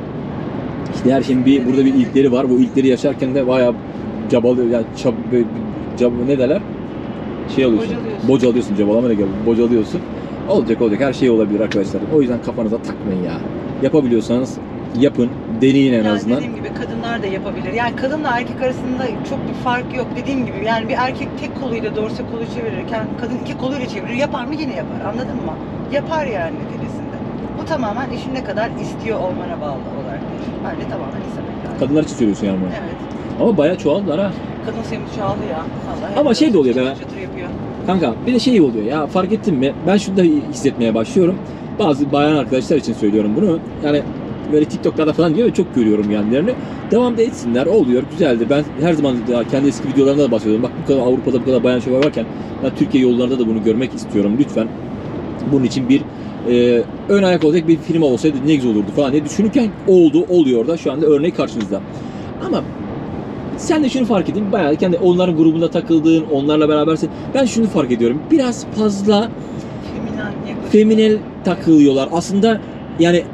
işte her şeyin bir burada bir ilkleri var. Bu ilkleri yaşarken de bayağı cabalıyor yani çab, cab ne derler? Şey alıyorsun. Bocalıyorsun. Bocalıyorsun. Cabalama ne geldi? Bocalıyorsun. Olacak olacak. Her şey olabilir arkadaşlar. O yüzden kafanıza takmayın ya. Yapabiliyorsanız yapın. Deneyin en Yani azından. dediğim gibi kadınlar da yapabilir. Yani kadınla erkek arasında çok bir fark yok. Dediğim gibi yani bir erkek tek koluyla dorse kolu çevirirken kadın iki koluyla çevirir. Yapar mı? Yine yapar. Anladın mı? Yapar yani neticesinde. Bu tamamen işin ne kadar istiyor olmana bağlı olarak. Bence tamamen istemek lazım. Kadınlar için söylüyorsun yani bunu. Evet. Ama bayağı çoğaldılar ha. Kadın sayımız çoğaldı ya. Allah Ama şey de oluyor be. çıtır çıtır yapıyor. Kanka bir de şey oluyor ya, fark ettin mi? Ben şunu da hissetmeye başlıyorum. Bazı bayan arkadaşlar için söylüyorum bunu. Yani böyle TikTok'larda falan diyor ve çok görüyorum yanlarını. Devam da etsinler. Oluyor. Güzeldir. Ben her zaman daha kendi eski videolarımda da bahsediyorum. Bak bu kadar Avrupa'da bu kadar bayan şoför varken ben Türkiye yollarında da bunu görmek istiyorum. Lütfen bunun için bir e, ön ayak olacak bir firma olsaydı ne güzel olurdu falan diye düşünürken oldu, oluyor da şu anda örnek karşınızda. Ama sen de şunu fark edin, bayağı kendi onların grubunda takıldığın, onlarla berabersin. Ben şunu fark ediyorum, biraz fazla Feminen yaklaşım. feminel takılıyorlar. Aslında yani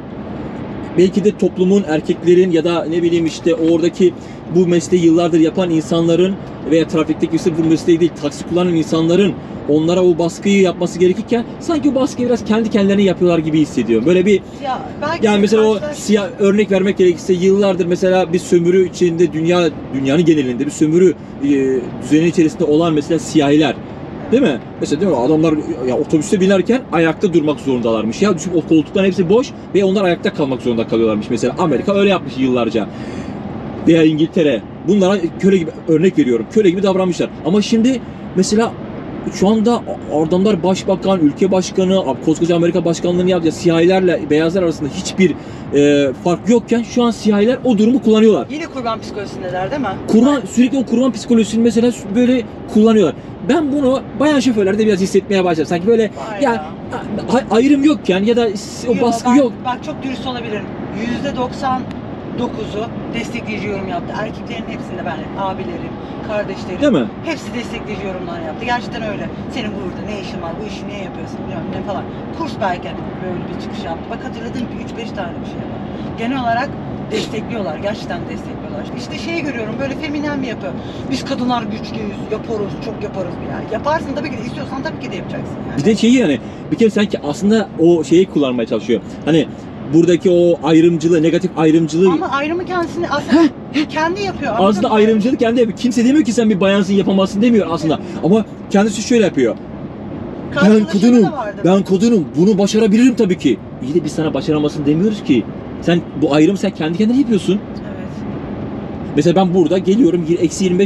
belki de toplumun, erkeklerin ya da ne bileyim işte oradaki bu mesleği yıllardır yapan insanların veya trafikteki sırf bu mesleği değil, taksi kullanan insanların onlara o baskıyı yapması gerekirken sanki o baskıyı biraz kendi kendilerine yapıyorlar gibi hissediyorum. Böyle bir Ya belki yani mesela o karşılaş- siyah örnek vermek gerekirse yıllardır mesela bir sömürü içinde dünya dünyanın genelinde bir sömürü e, düzeni içerisinde olan mesela siyahiler. Değil mi? Mesela değil mi? Adamlar ya otobüste binerken ayakta durmak zorundalarmış. Ya düşün o koltukların hepsi boş ve onlar ayakta kalmak zorunda kalıyorlarmış mesela. Amerika öyle yapmış yıllarca. Veya İngiltere. Bunlara köle gibi örnek veriyorum. Köle gibi davranmışlar. Ama şimdi mesela şu anda adamlar başbakan, ülke başkanı, koskoca Amerika başkanlığını yaptı. Siyahilerle beyazlar arasında hiçbir e, fark yokken şu an siyahiler o durumu kullanıyorlar. Yine kurban psikolojisindeler değil mi? Kurban, sürekli o kurban psikolojisini mesela böyle kullanıyorlar. Ben bunu bayan şoförlerde biraz hissetmeye başladım. Sanki böyle Var ya, ya. a- ayrım yokken ya da o baskı ben, yok. Bak çok dürüst olabilirim. yüzde doksan dokuzu destekleyici yorum yaptı. Erkeklerin hepsinde ben, abilerim, kardeşlerim. Değil mi? Hepsi destekleyici yorumlar yaptı. Gerçekten öyle. Senin burada ne işin var, bu işi niye yapıyorsun bilmem ne falan. Kurs belki hani böyle bir çıkış yaptı. Bak hatırladığım bir üç beş tane bir şey var. Genel olarak destekliyorlar. Gerçekten destekliyorlar. İşte şeyi görüyorum böyle feminen mi yapıyor? Biz kadınlar güçlüyüz, yaparız, çok yaparız. Yani yaparsın tabii ki de istiyorsan tabii ki de yapacaksın yani. Bir de şeyi yani bir kere sanki aslında o şeyi kullanmaya çalışıyor. Hani buradaki o ayrımcılığı, negatif ayrımcılığı Ama ayrımı kendisini aslında kendi yapıyor. anladın aslında mı? ayrımcılık kendi yapıyor. Kimse demiyor ki sen bir bayansın yapamazsın demiyor aslında. Ama kendisi şöyle yapıyor. Ben Karşılaşımı kadınım, da vardı. ben kadınım, bunu başarabilirim tabii ki. İyi de biz sana başaramasın demiyoruz ki. Sen bu ayrımı sen kendi kendine yapıyorsun. Evet. Mesela ben burada geliyorum, eksi yirmi beş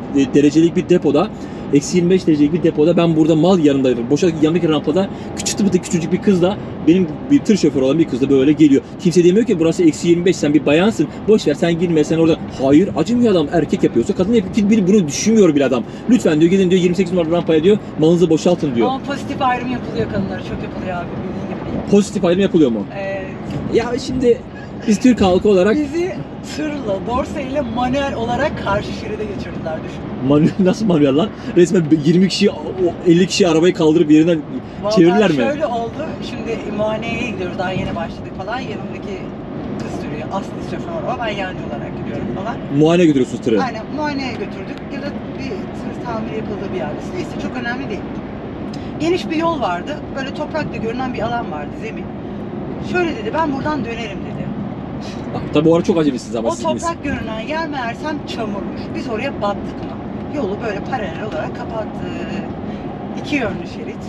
e, derecelik bir depoda, eksi yirmi beş derecelik bir depoda ben burada mal yanında, boşa yanındaki rampada küçük bir küçücük bir kızla, benim bir tır şoförü olan bir kız da böyle geliyor. Kimse demiyor ki burası eksi yirmi beş, sen bir bayansın, boş ver sen girme, sen orada. Hayır, acımıyor adam, erkek yapıyorsa kadın yapıyor. Biri bunu düşünmüyor bir adam. Lütfen diyor, gidin diyor yirmi sekiz numaralı rampaya diyor, malınızı boşaltın diyor. Ama pozitif ayrım yapılıyor kadınlara, çok yapılıyor abi, bildiğin gibi değil. Pozitif ayrım yapılıyor mu? Ee, Ya şimdi biz Türk halkı olarak bizi tırla, dorseyle manuel olarak karşı şeride geçirdiler, düşün. manuel, nasıl manuel lan? Resmen yirmi kişi, elli kişi arabayı kaldırıp yerinden Vallahi çevirdiler mi? şöyle oldu, şimdi muayeneye gidiyoruz, daha yeni başladık falan, yanımdaki kız sürüyor, aslı şoför o, ben yancı olarak gidiyorum falan. Muayene götürüyorsunuz tırı. Aynen, muayeneye götürdük ya da bir tır tamir yapıldığı bir yerde. Neyse, çok önemli değil. Geniş bir yol vardı, böyle toprakla görünen bir alan vardı, zemin. Şöyle dedi, ben buradan dönerim dedi. Tabi bu arada çok acemisiniz ama O siz. toprak görünen yer meğersem çamurmuş. Biz oraya battık mı? Yolu böyle paralel olarak kapattı. İki yönlü şerit.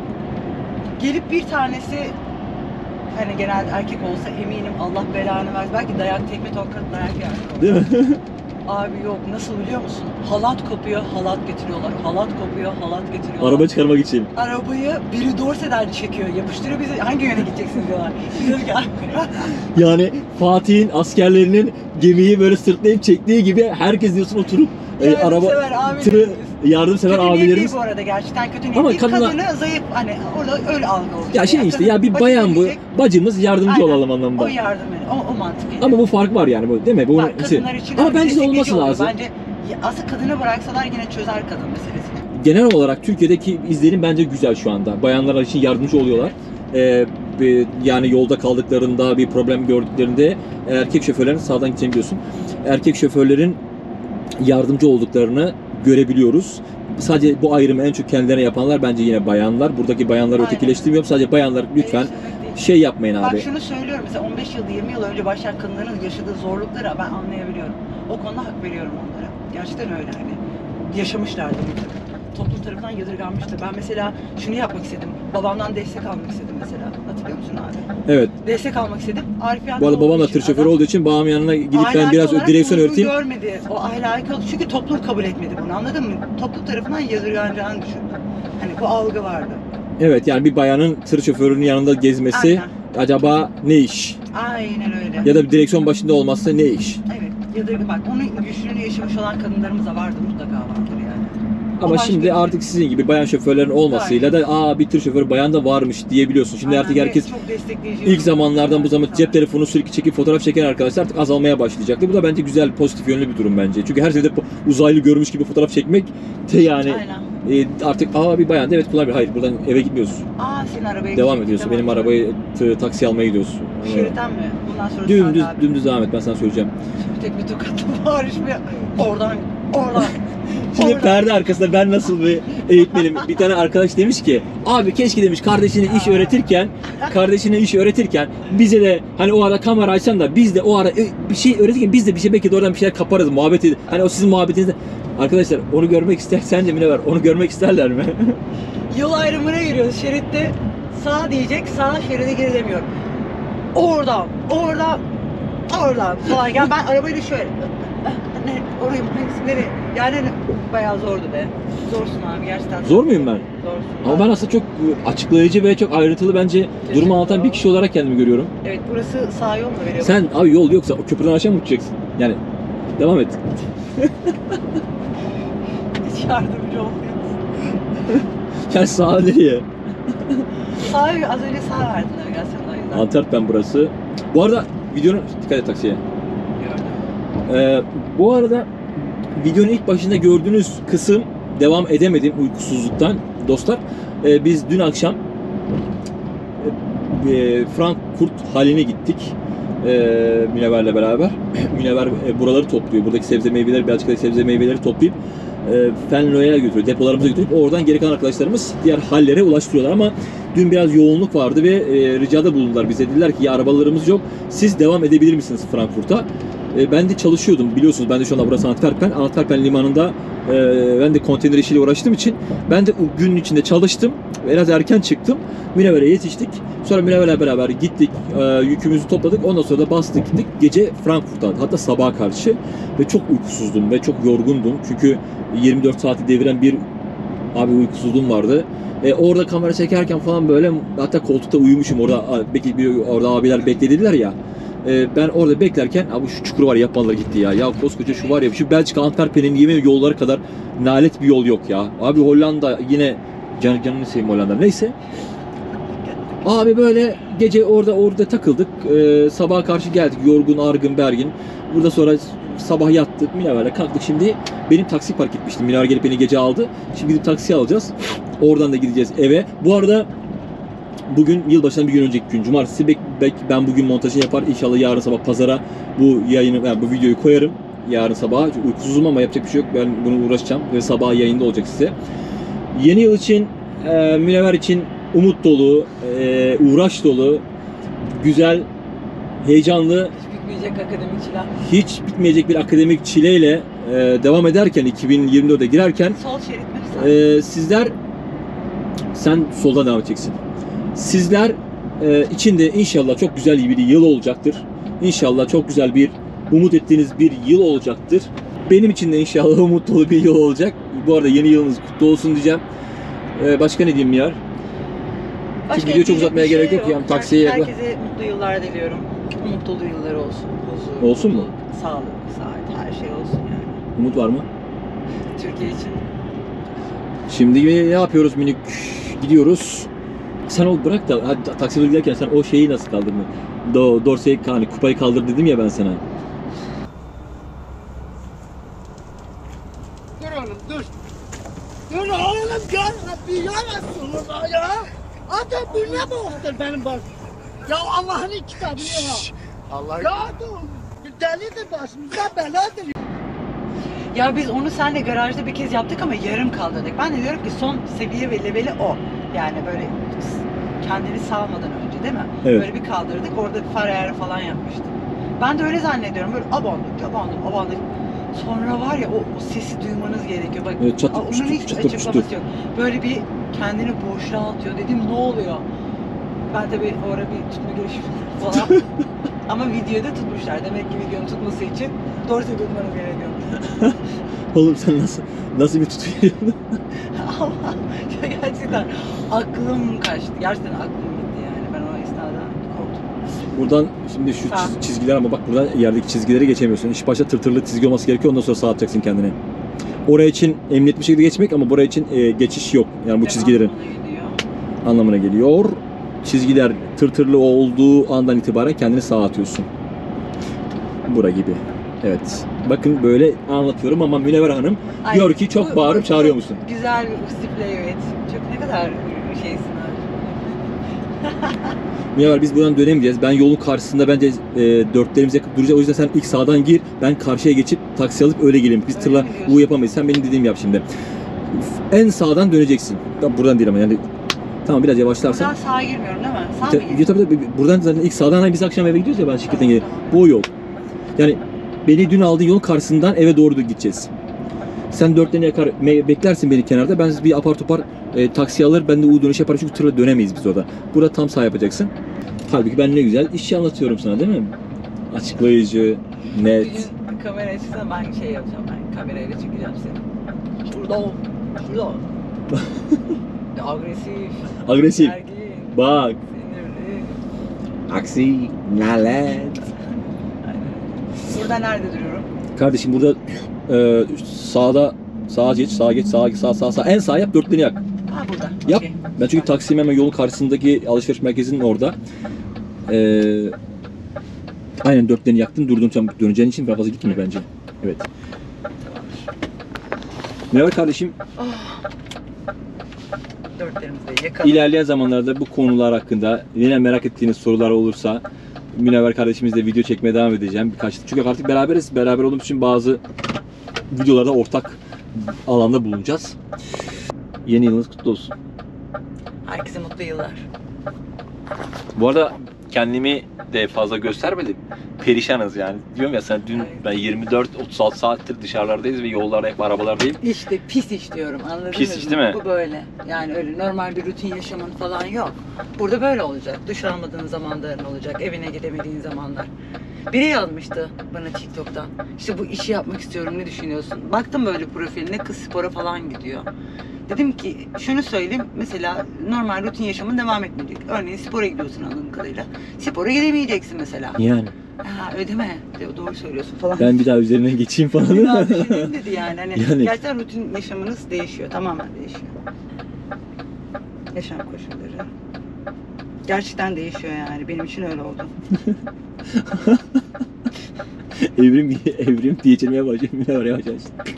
Gelip bir tanesi, hani genelde erkek olsa eminim Allah belanı versin. Belki dayak, tekme, tokat, dayak yani. Değil mi? Abi yok, nasıl biliyor musun? Halat kopuyor, halat getiriyorlar. Halat kopuyor, halat getiriyorlar. Araba çıkarmak için. Arabayı biri dorseden çekiyor, yapıştırıyor bizi. Hangi yöne gideceksiniz diyorlar. Diyoruz ki Yani Fatih'in askerlerinin gemiyi böyle sırtlayıp çektiği gibi herkes diyorsun oturup e, araba Yardımsever abilerimiz. tırı yardımsever kötü niyetli abilerimiz. bu arada, gerçekten kötü niyetli. Ama Ama kadına- kadını zayıf, hani orada öyle algı oldu. Ya şey işte ya bir bayan bu, bacımız yardımcı Aynen. olalım O anlamında. yardım edin, o, o mantık. Ama bu fark var yani bu değil mi? Bu Bak, kadınlar için ama öyle bence de destekleyici olması oluyor. lazım. Bence ya, aslında kadını bıraksalar yine çözer kadın meselesini. Genel olarak Türkiye'deki izlenim bence güzel şu anda. Bayanlar için yardımcı oluyorlar. Ee, bir- yani yolda kaldıklarında, bir problem gördüklerinde erkek şoförlerin sağdan gideceğini biliyorsun. Erkek şoförlerin yardımcı olduklarını görebiliyoruz. Sadece bu ayrımı en çok kendilerine yapanlar bence yine bayanlar. Buradaki bayanları Aynen. ötekileştirmiyorum. Sadece bayanlar lütfen Eleştirmek değil. şey yapmayın Bak abi. şunu söylüyorum, mesela on beş yıl, yirmi yıl önce başlayan kadınların yaşadığı zorlukları ben anlayabiliyorum. O konuda hak veriyorum onlara. Gerçekten öyle, hani yaşamışlardı bir takım. Toplum tarafından yadırganmıştı. Ben mesela şunu yapmak istedim. Babamdan destek almak istedim mesela. Hatırlıyor musun abi? Evet. Destek almak istedim. Arif Bu Yan'da arada babam da olduğu için tır şoförü adam olduğu için babam yanına gidip ben ahlaki biraz olarak direksiyon uygun öğreteyim. görmedi. O ahlaki oldu. Çünkü toplum kabul etmedi bunu, anladın mı? Toplum tarafından yadırganacağını düşündü. Hani bu algı vardı. Evet yani bir bayanın tır şoförünün yanında gezmesi Aynen. acaba ne iş? Aynen öyle. Ya da bir direksiyon başında olması ne iş? Evet. Yadırgı bak, onun güçlüğünü yaşamış olan kadınlarımız da vardı, mutlaka vardır yani. O Ama başka şimdi bir şey. artık sizin gibi bayan şoförlerin olmasıyla da aa bir tır şoförü bayan da varmış diyebiliyorsun. Şimdi Aynen, artık ve herkes çok destekleyici ilk zamanlardan bu zaman insanlar. cep telefonu sürekli çekip fotoğraf çeken arkadaşlar artık azalmaya başlayacaktı. Bu da bence güzel, pozitif yönlü bir durum bence. Çünkü her şeyde po- uzaylı görmüş gibi fotoğraf çekmek de yani Aynen. e, artık aa bir bayan da evet kullanabilir. Hayır buradan eve gitmiyoruz. Aa, senin arabaya Devam gittik, ediyorsun. devam Benim ediyorum. arabayı tı- taksi almaya gidiyorsun. Şeritten mi? Bundan sonra Dümdüz, Sadi abi. dümdüz devam et, ben sana söyleyeceğim. Şimdi tek bir tokatla bağırışmaya. Oradan, oradan. Şimdi oradan. perde arkasında ben nasıl bir eğitmenim? Bir tane arkadaş demiş ki, abi keşke demiş kardeşine iş öğretirken, kardeşine iş öğretirken bize de hani o ara kamera açsan da biz de o ara e, bir şey öğretirken biz de bir şey belki de oradan bir şeyler kaparız, muhabbet edin. Hani o sizin muhabbetinizde. Arkadaşlar onu görmek ister, sence mi ne var? Onu görmek isterler mi? Yol ayrımına giriyoruz şeritte. Sağ diyecek, sağ şeride geri demiyor. Oradan, oradan, oradan falan. Yani ben arabayla şöyle. Ne, orayı hangisi nereye? Yani hani bayağı zordu be. Zorsun abi, gerçekten. Zor muyum ben? Zorsun. Ama ben aslında çok açıklayıcı ve çok ayrıntılı bence durumu anlatan bir kişi olarak kendimi görüyorum. Evet, burası sağ yol mu veriyor? Sen abi yol yoksa o köprüden aşağı mı uçacaksın? Yani devam et. Hiç yardımcı olmuyorsun. Yani sağa nereye? Sağ, az önce sağ verdin navigasyonda, o yüzden. Antwerpen burası. Bu arada videonun dikkat et taksiye. Gördüm. Ee, bu arada videonun ilk başında gördüğünüz kısım devam edemedim uykusuzluktan dostlar. Ee, biz dün akşam e, Frankfurt haline gittik. E, Münevver'le beraber. Münevver e, buraları topluyor. Buradaki sebze meyveleri, Belçika'daki sebze meyveleri toplayıp e, Fenlo'ya götürüyor. Depolarımıza götürüp oradan geri kalan arkadaşlarımız diğer hallere ulaştırıyorlar ama dün biraz yoğunluk vardı ve e, ricada bulundular bize. Dediler ki ya arabalarımız yok. Siz devam edebilir misiniz Frankfurt'a? E, ben de çalışıyordum biliyorsunuz. Ben de şu anda burası Antwerpen. Antwerpen limanında e, ben de konteyner işiyle uğraştığım için ben de o günün içinde çalıştım. Biraz erken çıktım. Münevver'e yetiştik. Sonra Münevver'le beraber gittik. E, yükümüzü topladık. Ondan sonra da bastık gittik. Gece Frankfurt'a, hatta sabaha karşı. Ve çok uykusuzdum ve çok yorgundum. Çünkü yirmi dört saati deviren bir abi uykusuzluğum vardı. E, orada kamera çekerken falan böyle, hatta koltukta uyumuşum. Orada belki orada abiler beklediler ya. E, ben orada beklerken abi şu çukur var, yapmalılar gitti ya. Ya koskoca şu var ya, şu Belçika Antwerpen'in yemin yolları kadar nalet bir yol yok ya. Abi Hollanda yine can, canını seveyim Hollanda. Neyse. Abi böyle gece orada orada takıldık. E, sabaha karşı geldik. Yorgun, argın, bergin. Burada sonra sabah yattık. Münevver'le kalktık. Şimdi benim taksi park etmiştim. Münevver gelip beni gece aldı. Şimdi gidip taksi alacağız. Oradan da gideceğiz eve. Bu arada bugün yılbaşından bir gün önceki gün. Cumartesi. Bek, bek, ben bugün montajını yapar. İnşallah yarın sabah pazara bu yayını, yani bu videoyu koyarım. Yarın sabah. Uykusuzum ama yapacak bir şey yok. Ben bunu uğraşacağım. Ve sabah yayında olacak size. Yeni yıl için, e, Münevver için umut dolu, e, uğraş dolu, güzel, heyecanlı, Hiç bitmeyecek akademik çiler. hiç bitmeyecek bir akademik çileyle e, devam ederken, iki bin yirmi dörde girerken Sol şerit mi? e, sizler, sen soldan devam edeceksin. Sizler e, içinde inşallah çok güzel bir yıl olacaktır. İnşallah çok güzel bir, umut ettiğiniz bir yıl olacaktır. Benim için de inşallah umut dolu bir yıl olacak. Bu arada yeni yılınız kutlu olsun diyeceğim. E, başka ne diyeyim ya? Başka videoyu çok diyecek uzatmaya bir şey gerek yok yani, taksiye- Herkese mutlu yıllar diliyorum. Mutlu dolu yıllar olsun. Huzur, Olsun mu? mutluluk, sağlık, saat, her şey olsun yani. Umut var mı? Türkiye için. Şimdi ne yapıyoruz minik? Gidiyoruz. Sen o bırak da hadi taksiye giderken sen o şeyi nasıl kaldırdın? Do, dorseyi, hani kupayı kaldır dedim ya ben sana. Dur oğlum dur. Dur oğlum gel. Bir yarasınız ya. Adam bu ne baktır benim baş. Ya Allah'ın kitabını ya. Allah Ya dur. Delidir başımıza beladır. Ya biz onu seninle garajda bir kez yaptık ama yarım kaldırdık. Ben de diyorum ki son seviye ve leveli o. Yani böyle kendini salmadan önce değil mi? Evet. Böyle bir kaldırdık. Orada bir far ayarı falan yapmıştık. Ben de öyle zannediyorum. Böyle abandık, abandık, abandık. Sonra var ya o, o sesi duymanız gerekiyor. Bak, Evet, çatıp onun çutup, hiç çatıp açıklaması çutup. yok. Böyle bir kendini boşluğa atıyor. Dedim ne oluyor? Ben tabii o ara bir tutma girişimi falan. Ama videoda tutmuşlar. Demek ki videonun tutması için doğru tutmanız gerekiyor. Oğlum sen nasıl nasıl bir tutuyorsun? Allah ya gerçekten aklım kaçtı. Gerçekten aklım gitti yani. Ben o esnada korktum. Buradan şimdi şu Sağ. çiz- çizgiler, ama bak buradan yerdeki çizgileri geçemiyorsun. İş başta tırtırlı çizgi olması gerekiyor. Ondan sonra sağ atacaksın kendine. Oraya için emniyetli bir şekilde geçmek, ama buraya için e, geçiş yok. Yani bu çizgilerin Devamlı gidiyor. anlamına geliyor. Çizgiler tırtırlı olduğu andan itibaren kendini sağa atıyorsun. Bura gibi. Evet. Bakın böyle anlatıyorum ama Münevver Hanım Ay, diyor ki çok bu- bağırıp bu çağırıyor çok musun? Güzel bir ustifle evet. Çok ne kadar şeysin abi. Münevver biz buradan dönemeyeceğiz. Ben yolun karşısında bence e, dörtlerimize yakıp duracağız. O yüzden sen ilk sağdan gir. Ben karşıya geçip taksi alıp öyle geleyim. Biz Öyle tırla mi diyorsun? bu yapamayız. Sen benim dediğimi yap şimdi. En sağdan döneceksin. Ya buradan değil ama yani. Tamam, biraz yavaşlarsan. Buradan sağa girmiyorum değil mi? Sağ mı Ta- giriyorum? ya tabii tabii buradan zaten ilk sağdan, hani biz akşam eve gidiyoruz ya, ben şirketten Tamam, gelip. tamam. Bu o yol. Yani beni dün aldığın yolun karşısından eve doğru da gideceğiz. Sen dörtlerini yakar, me- beklersin beni kenarda. Ben bir apar topar e, taksi alır, ben de U dönüş yaparım çünkü tırla dönemeyiz biz orada. Burada tam sağ yapacaksın. Halbuki ben ne güzel işi anlatıyorum sana değil mi? Açıklayıcı, net. Bugün kamera açısından ben şey yapacağım. Ben kamerayla çekeceğim seni. Şurada ol. Şurada ol. Agresif. Agresif. Gergin. Bak. Sinirli. Aksi, nalet. Aynen. Burada nerede duruyorum? Kardeşim burada e, sağda sağa geç, sağa geç, sağa sağ sağ sağ. En sağ yap, dörtlerini yak. Ha burada. Yap. Okey. Ben çünkü Taksim hemen yolun karşısındaki alışveriş merkezinin orada. Ee, aynen dörtlerini yaktın, durdun, sen döneceğin için biraz fazla gitme bence. Evet. Merhaba kardeşim. Dörtlerimizi de yakalım. İlerleyen zamanlarda bu konular hakkında yine merak ettiğiniz sorular olursa Münevver kardeşimizle video çekmeye devam edeceğim birkaç. Çünkü artık beraberiz. Beraber olduğumuz için bazı videolarda ortak alanda bulunacağız. Yeni yılınız kutlu olsun. Herkese mutlu yıllar. Bu arada kendimi de fazla göstermedim. perişanız yani. Diyorum ya sen dün ben yirmi dört otuz altı saattir dışarılardayız ve yollarda hep arabalardayım. İşte pis iş diyorum, anladın Pis mı? iş değil mi? Bu böyle. Yani öyle normal bir rutin yaşamın falan yok. Burada böyle olacak. Duş almadığın zamanların olacak. Evine gidemediğin zamanlar. Biri yazmıştı bana TikTok'tan. İşte bu işi yapmak istiyorum, ne düşünüyorsun? Baktım böyle profiline, kız spora falan gidiyor. Dedim ki şunu söyleyeyim, mesela normal rutin yaşamın devam etmeyecek. Örneğin spora gidiyorsun anladığım kadarıyla. Spora gidemeyeceksin mesela. Yani. Ha ödeme. De, doğru söylüyorsun falan. Ben bir daha üzerine geçeyim falan. Bir daha düşüneyim dedi yani. Hani Yani. gerçekten rutin yaşamınız değişiyor. Tamamen değişiyor. Yaşam koşulları. Gerçekten değişiyor yani. Benim için öyle oldu. evrim evrim diye çelmeye başlıyorum. Yine oraya başlayacağız.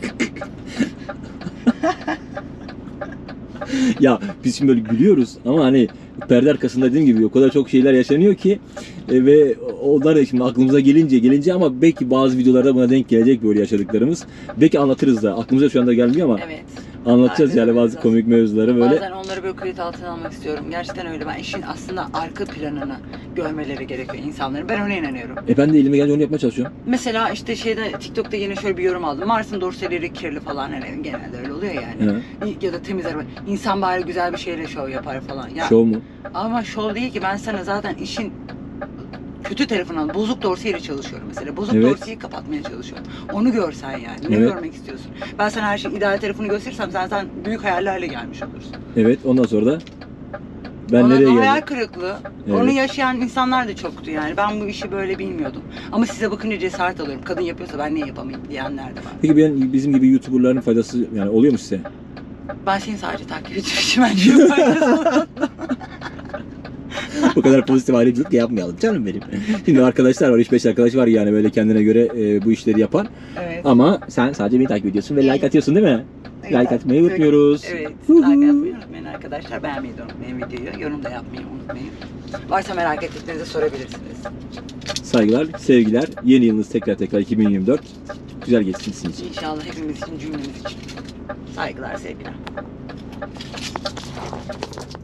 Ya biz şimdi böyle gülüyoruz ama hani perde arkasında dediğim gibi o kadar çok şeyler yaşanıyor ki e, ve onlar da şimdi aklımıza gelince gelince ama belki bazı videolarda buna denk gelecek böyle yaşadıklarımız. Belki anlatırız da aklımıza şu anda gelmiyor ama Evet. anlatacağız Aynen yani öyle bazı zaten. komik mevzuları böyle. Bazen onları böyle kayıt altına almak istiyorum. Gerçekten öyle. Ben işin aslında arka planını görmeleri gerekiyor insanların. Ben ona inanıyorum. E ben de elime gelince onu yapmaya çalışıyorum. Mesela işte şeyde TikTok'ta yine şöyle bir yorum aldım. Mars'ın dorseleri kirli falan, hani genelde öyle oluyor yani. Hı. Ya da temiz araba. İnsan bari güzel bir şeyle şov yapar falan. Ya, Şov mu? ama şov değil ki, ben sana zaten işin kötü tarafını al. Bozuk dorseyle çalışıyorum mesela. Bozuk Evet. dorseyi kapatmaya çalışıyorum. Onu görsen yani. Ne Evet. görmek istiyorsun? Ben sana her şeyin ideal tarafını gösterirsem sen zaten büyük hayallerle gelmiş olursun. Evet, ondan sonra da ben Ondan nereye sonra hayal geldim? kırıklığı. Evet. Onu yaşayan insanlar da çoktu yani. Ben bu işi böyle bilmiyordum. Ama size bakınca cesaret alıyorum. Kadın yapıyorsa ben niye yapamayayım diyenler de var. Peki ben, bizim gibi YouTuber'ların faydası yani oluyor mu size? Ben seni sadece takip ediyorum. Ben çok faydası. Bu kadar pozitif ayrımcılık yapmayalım canım benim. Şimdi arkadaşlar var, üç beş arkadaş var yani böyle kendine göre e, bu işleri yapan. Evet. Ama sen sadece beni takip ediyorsun ve like atıyorsun değil mi? Evet. Like atmayı unutmuyoruz. Evet. Hu hu. Like atmayı unutmayın arkadaşlar. Beğenmeyi de unutmayın videoyu. Yorum da yapmayı unutmayın. Varsa merak ettiklerinizi sorabilirsiniz. Saygılar, sevgiler. Yeni yılınız tekrar tekrar iki bin yirmi dört. Güzel geçsin sizin için. İnşallah hepimiz için, cümlemiz için. Saygılar, sevgiler.